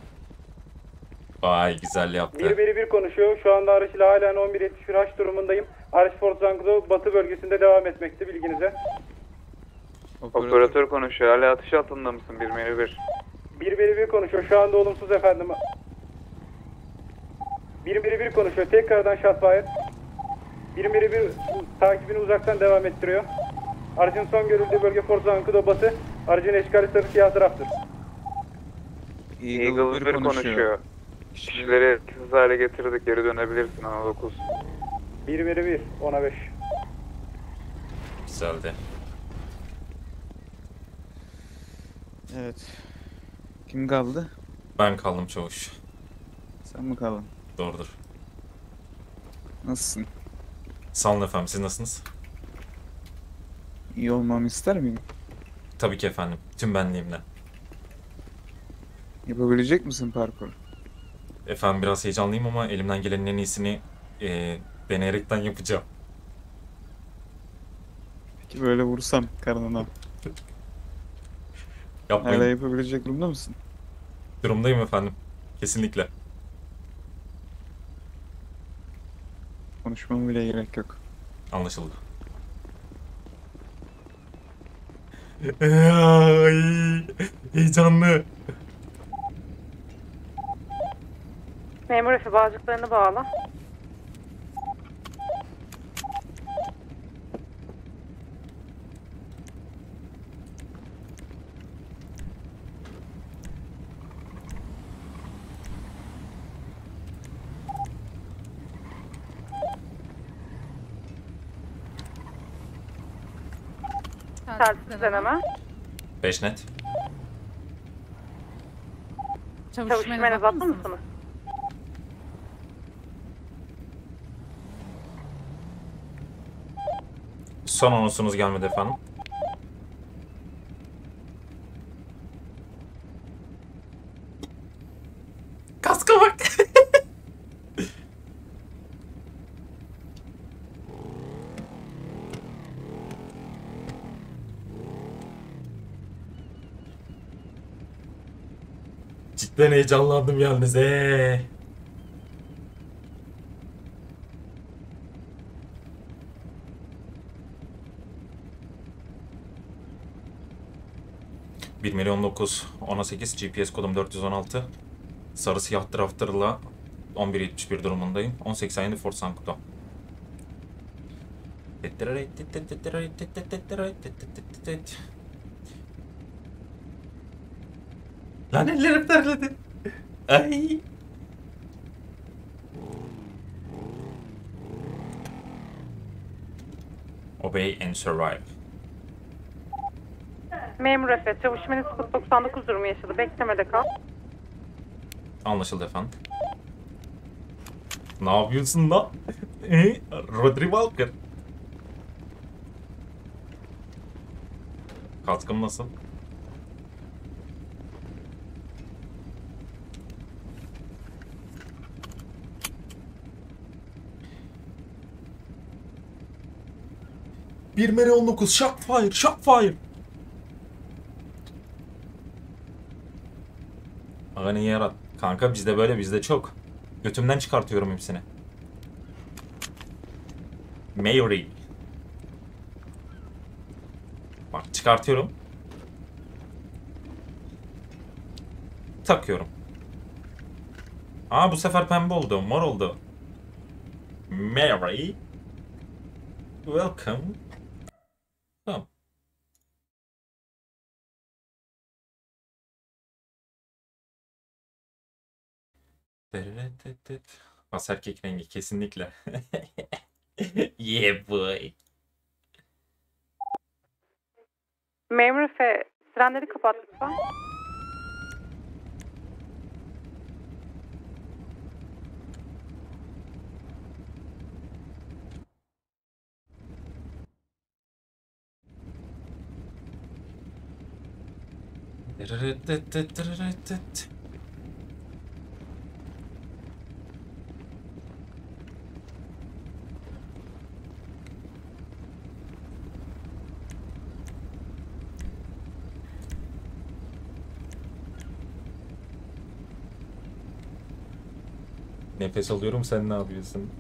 Vay güzel yaptı. bir Meri bir konuşuyor. Şu anda araç ile halen on bir yetmiş bir H durumundayım. Araç Fort Zancudo batı bölgesinde devam etmekte, bilginize. Operatör konuşuyor. Hala atış altında mısın? bir Meri bir. bir Meri bir konuşuyor. Şu anda olumsuz efendim. bir Meri bir konuşuyor. Tekrardan shotfire. bir Meri bir takibini uzaktan devam ettiriyor. Aracın son görüldüğü bölge Fort Zancudo batı. Aracın eşkali sarı siyah Drafter. Eagle bir konuşuyor. Kişileri etkisiz hale getirdik. Geri dönebilirsin. ona dokuz. bir Meri bir ona beş. Güzeldi. Evet. Kim kaldı? Ben kaldım çavuş. Sen mi kaldın? Doğrudur. Nasılsın? Sağ olun efendim, siz nasılsınız? İyi olmamı ister miyim? Tabii ki efendim, tüm benliğimle. Yapabilecek misin parkur? Efendim biraz heyecanlıyım ama elimden gelenin en iyisini e, deneyerekten yapacağım. Peki böyle vursam karnına. Yapmayın. Hala yapabilecek durumda mısın? Durumdayım efendim. Kesinlikle. Konuşmama bile gerek yok. Anlaşıldı. Ay, heyecanlı. Memur Efe bağcıklarını bağla. Telsiz deneme. beş net. Çavuş Menez attı mısınız? Son anonsunuz gelmedi efendim. Kaska bak. Cidden heyecanlandım yalnız ee. bir milyon dokuz on sekiz G P S kodum dört yüz on altı. Sarı siyah drafter'la on bir yetmiş bir durumundayım. on seksen yedi Fort Zancudo. Lan ellerim terledi. Ay. Obey and survive. Memur Efe, çavuşmeniniz kod doksan dokuz durumu yaşadı. Beklemede kal. Anlaşıldı efendim. Ne yapıyorsun lan? Ee, Rodri Walker. Katkım nasıl? bir mere on dokuz Shockfire, Shockfire. Aga ne yarat. Kanka bizde böyle, bizde çok. Götümden çıkartıyorum hepsini. Mary. Bak çıkartıyorum. Takıyorum. Aa bu sefer pembe oldu, mor oldu. Mary. Welcome. Tamam. Bas erkek rengi kesinlikle. Yeah boy. Memur Efe, sirenleri kapat lütfen. Nefes alıyorum, sen ne yapıyorsun?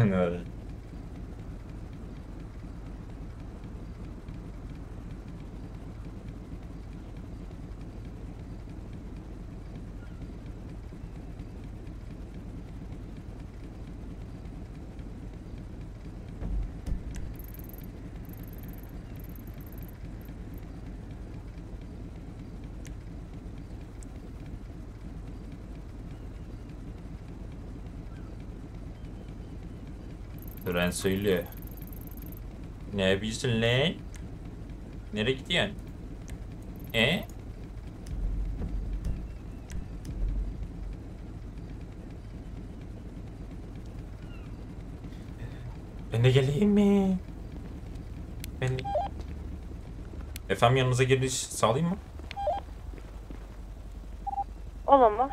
Duran söylüyor. Ne yapıyorsun lan? Nereye gidiyorsun? E? Ben de geleyim mi? Ben de... Efendim yanınıza giriş sağlayayım mı? Olumlu.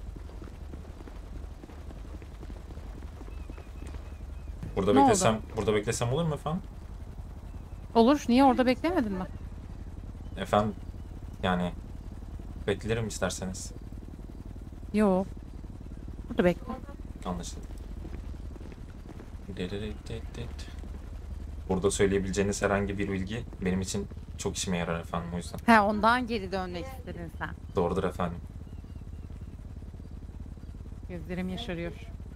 Burada Ne beklesem, oldu? burada beklesem olur mu efendim? Olur. Niye orada beklemedin mi? Efendim yani beklerim isterseniz. Yok. Burada bekle. Anlaşıldı. Burada söyleyebileceğiniz herhangi bir bilgi benim için çok işime yarar efendim, o yüzden. He, ondan geri dönmek istedin sen. Doğrudur efendim. Gözlerim yaşarıyor.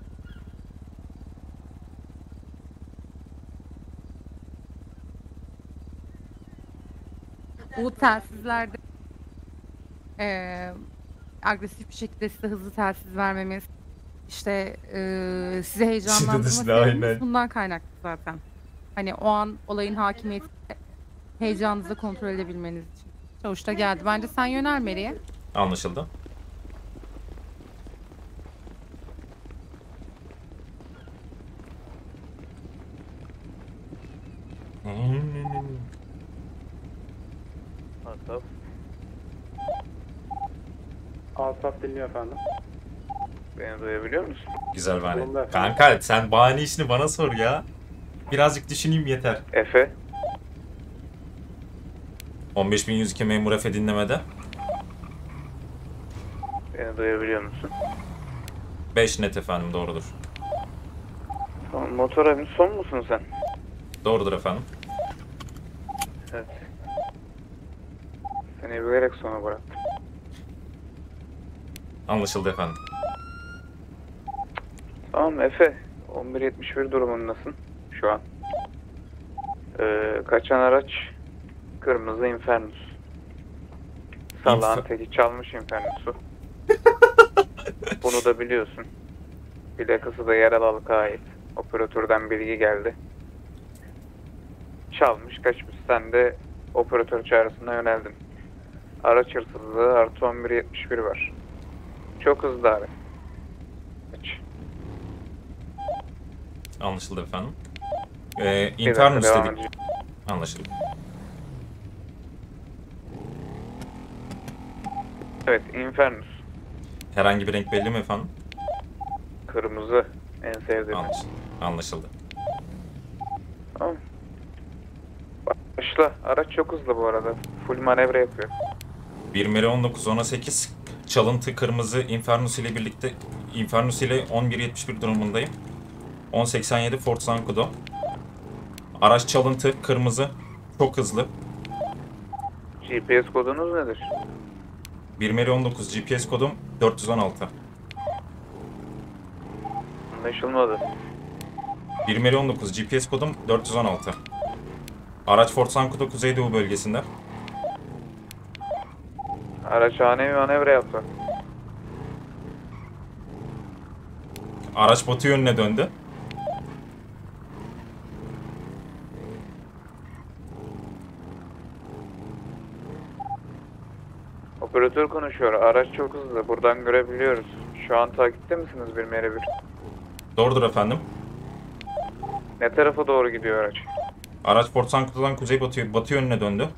Bu telsizlerde eee agresif bir şekilde size hızlı telsiz vermemiz, işte eee size heyecanlandırma Şiddet işte, aynen. sebebimiz bundan kaynaklı zaten. Hani o an olayın hakimiyeti, heyecanınızı kontrol edebilmeniz için. Çavuş da geldi. Bence sen yönel Mary'e. Anlaşıldı. Asaf. Asaf dinliyor efendim. Beni duyabiliyor musun? Güzel bahane. Sonunda efendim. Kanka sen bahane işini bana sor ya. Birazcık düşüneyim yeter. Efe. on beş bin yüz iki memur Efe dinlemede. Beni duyabiliyor musun? beş net efendim, doğrudur. Tamam, motora bin, son musun sen? Doğrudur efendim. Evet. Seni bilerek sona bıraktım. Anlaşıldı efendim. Tamam Efe. on bir yetmiş bir durumundasın şu an. Ee, kaçan araç kırmızı Infernus. Salağın Infer- teki çalmış Infernus'u. Bunu da biliyorsun. Plakası da yerel halka ait. Operatörden bilgi geldi. Çalmış kaçmış. Sen de operatör çağrısına yöneldin. Araç hırsızlığı artı on bir yetmiş bir var. Çok hızlı araç. Anlaşıldı efendim. Ee, Bir Infernus dakika, devam dedik. edeceğim. Anlaşıldı. Evet, Infernus. Herhangi bir renk belli mi efendim? Kırmızı. En sevdiğim. Anlaşıldı. Anlaşıldı. Tamam. Başla. Araç çok hızlı bu arada. Full manevra yapıyor. bir Meri on dokuz on sekiz çalıntı kırmızı Infernus ile birlikte Infernus ile on bir yetmiş bir durumundayım. on seksen yedi Fort Zancudo. Araç çalıntı kırmızı çok hızlı. G P S kodunuz nedir? bir Meri on dokuz G P S kodum dört yüz on altı. Anlaşılmadı. bir Meri on dokuz G P S kodum dört yüz on altı. Araç Fort Zancudo Kuzeydoğu bölgesinde. Araç ani manevra yaptı. Araç batı yönüne döndü. Operatör konuşuyor. Araç çok hızlı. Buradan görebiliyoruz. Şu an takipte misiniz bir Meri bir? Doğrudur efendim. Ne tarafa doğru gidiyor araç? Araç Fort Zancudo'dan kuzey batı, batı yönüne döndü.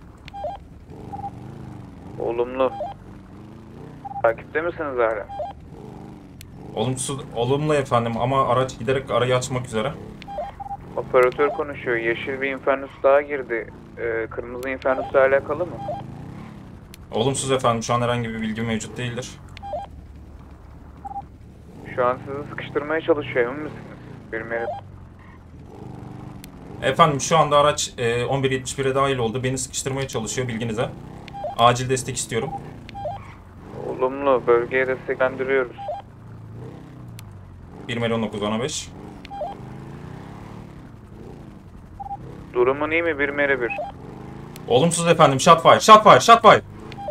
Olumlu. Takipte misiniz hala? Olumsuz, olumlu efendim ama araç giderek arayı açmak üzere. Operatör konuşuyor. Yeşil bir Infernus daha girdi. Ee, kırmızı Infernus'la alakalı mı? Olumsuz efendim, şu an herhangi bir bilgi mevcut değildir. Şu an sizi sıkıştırmaya çalışıyor, emin misiniz? Bir Meri. Efendim şu anda araç e, on bir yetmiş bire dahil oldu. Beni sıkıştırmaya çalışıyor, bilginize. Acil destek istiyorum. Olumlu. Bölgeye desteklendiriyoruz. bir Meri on dokuz on beş. Durumun iyi mi bir Meri bir? Olumsuz efendim. Shotfire, shotfire, shotfire.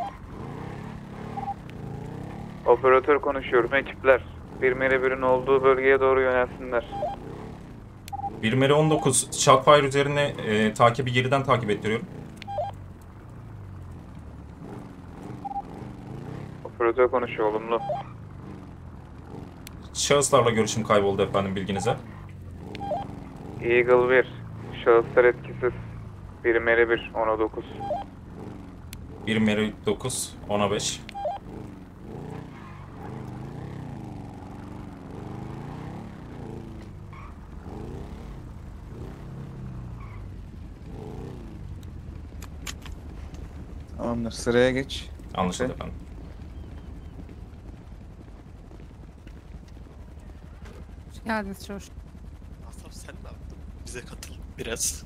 Operatör konuşuyorum. Ekipler. bir Meri birin olduğu bölgeye doğru yönelsinler. bir Meri on dokuz shotfire üzerine e, takibi geriden takip ettiriyorum. Operatör konuşuyor. Olumlu. Şahıslarla görüşüm kayboldu efendim, bilginize. Eagle bir. Şahıslar etkisiz. bir Meri bir. ona dokuz. bir Meri dokuz on beş. Tamamdır, sıraya geç. Anlaşıldı Okey. efendim. Hoş geldiniz Çoş. Asaf sen ne yaptın? Bize katıl biraz.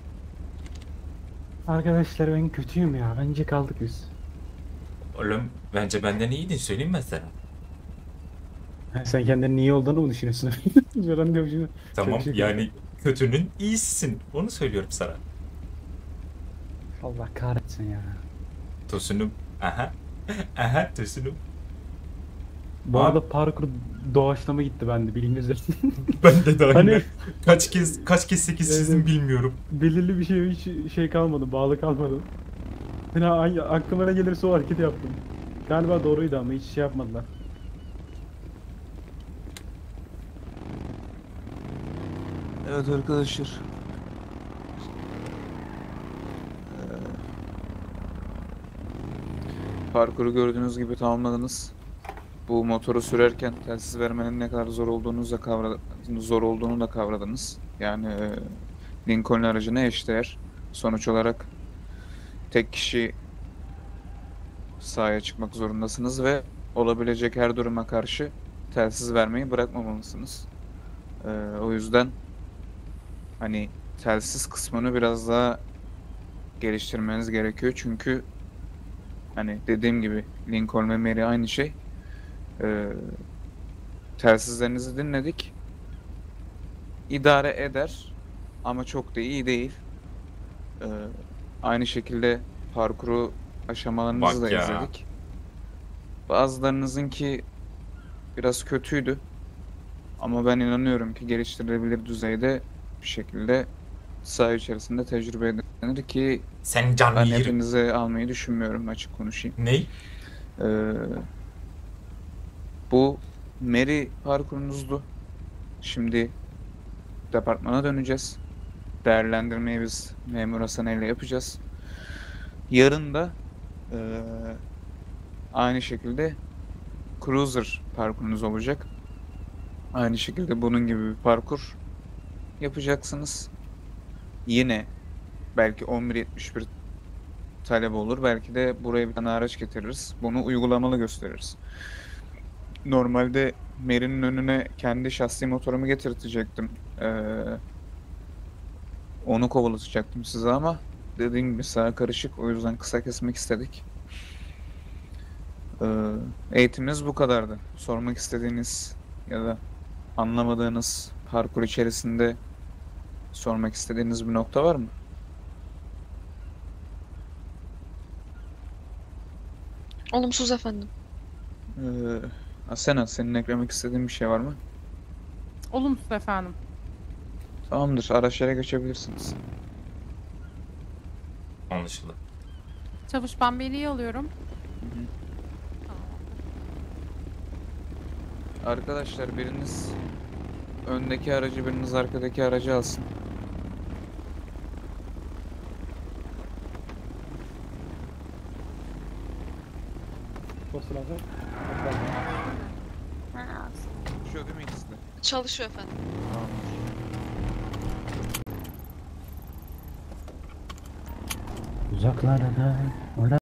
Arkadaşlar ben kötüyüm ya. Bence kaldık biz. Oğlum bence benden iyiydin, söyleyeyim ben sana. Ha, sen kendinin iyi olduğunu mu düşünüyorsun? Ben diyorum şimdi. Tamam, Çok şey- yani kötünün iyisisin. Onu söylüyorum sana. Allah kahretsin ya. Tosunum. Aha. Aha tosunum. Bu Abi- arada parkur doğaçlama gitti bende, bilginiz olsun. Ben de dahil. Hani- Kaç kez kaç kez sekiz çizdim Evet. bilmiyorum. Belirli bir şey hiç şey kalmadı, bağlı kalmadı. Yani ay- aklıma ne gelirse o hareketi yaptım. Galiba doğruydu ama hiç şey yapmadılar. Evet arkadaşlar. Ee, Parkuru gördüğünüz gibi tamamladınız. Bu motoru sürerken telsiz vermenin ne kadar zor olduğunu da kavra zor olduğunu da kavradınız. Yani e, Lincoln aracına eşdeğer. Sonuç olarak tek kişi sahaya çıkmak zorundasınız ve olabilecek her duruma karşı telsiz vermeyi bırakmamalısınız. Ee, o yüzden hani telsiz kısmını biraz daha geliştirmeniz gerekiyor çünkü hani dediğim gibi Lincoln ve Mary aynı şey. Ee, telsizlerinizi dinledik. İdare eder ama çok da iyi değil. Ee, aynı şekilde parkuru aşamalarınızı Bak da ya. izledik. Bazılarınızınki biraz kötüydü. Ama ben inanıyorum ki geliştirilebilir düzeyde bir şekilde saha içerisinde tecrübe edin. denir ki Sen canlı ben yerim. hepinizi almayı düşünmüyorum, açık konuşayım. Ney? Ee, bu Mary parkurunuzdu. Şimdi departmana döneceğiz. Değerlendirmeyi biz memur Hasan ile yapacağız. Yarın da ee, aynı şekilde Cruiser parkurunuz olacak. Aynı şekilde bunun gibi bir parkur yapacaksınız. Yine belki on bir yetmiş bir talep olur. Belki de buraya bir tane araç getiririz. Bunu uygulamalı gösteririz. Normalde Mary'nin önüne kendi şahsi motorumu getirtecektim. Ee, onu kovalatacaktım size ama dediğim gibi sağa karışık. O yüzden kısa kesmek istedik. Ee, eğitimimiz bu kadardı. Sormak istediğiniz ya da anlamadığınız parkur içerisinde sormak istediğiniz bir nokta var mı? Olumsuz efendim. Ee, Asena, senin eklemek istediğin bir şey var mı? Olumsuz efendim. Tamamdır, araçlara geçebilirsiniz. Anlaşıldı. Çavuş ben Veli'yi alıyorum. Arkadaşlar biriniz öndeki aracı, biriniz arkadaki aracı alsın. Posta lazım. Şu değil mi ikisi de? Çalışıyor efendim. Uzaklarda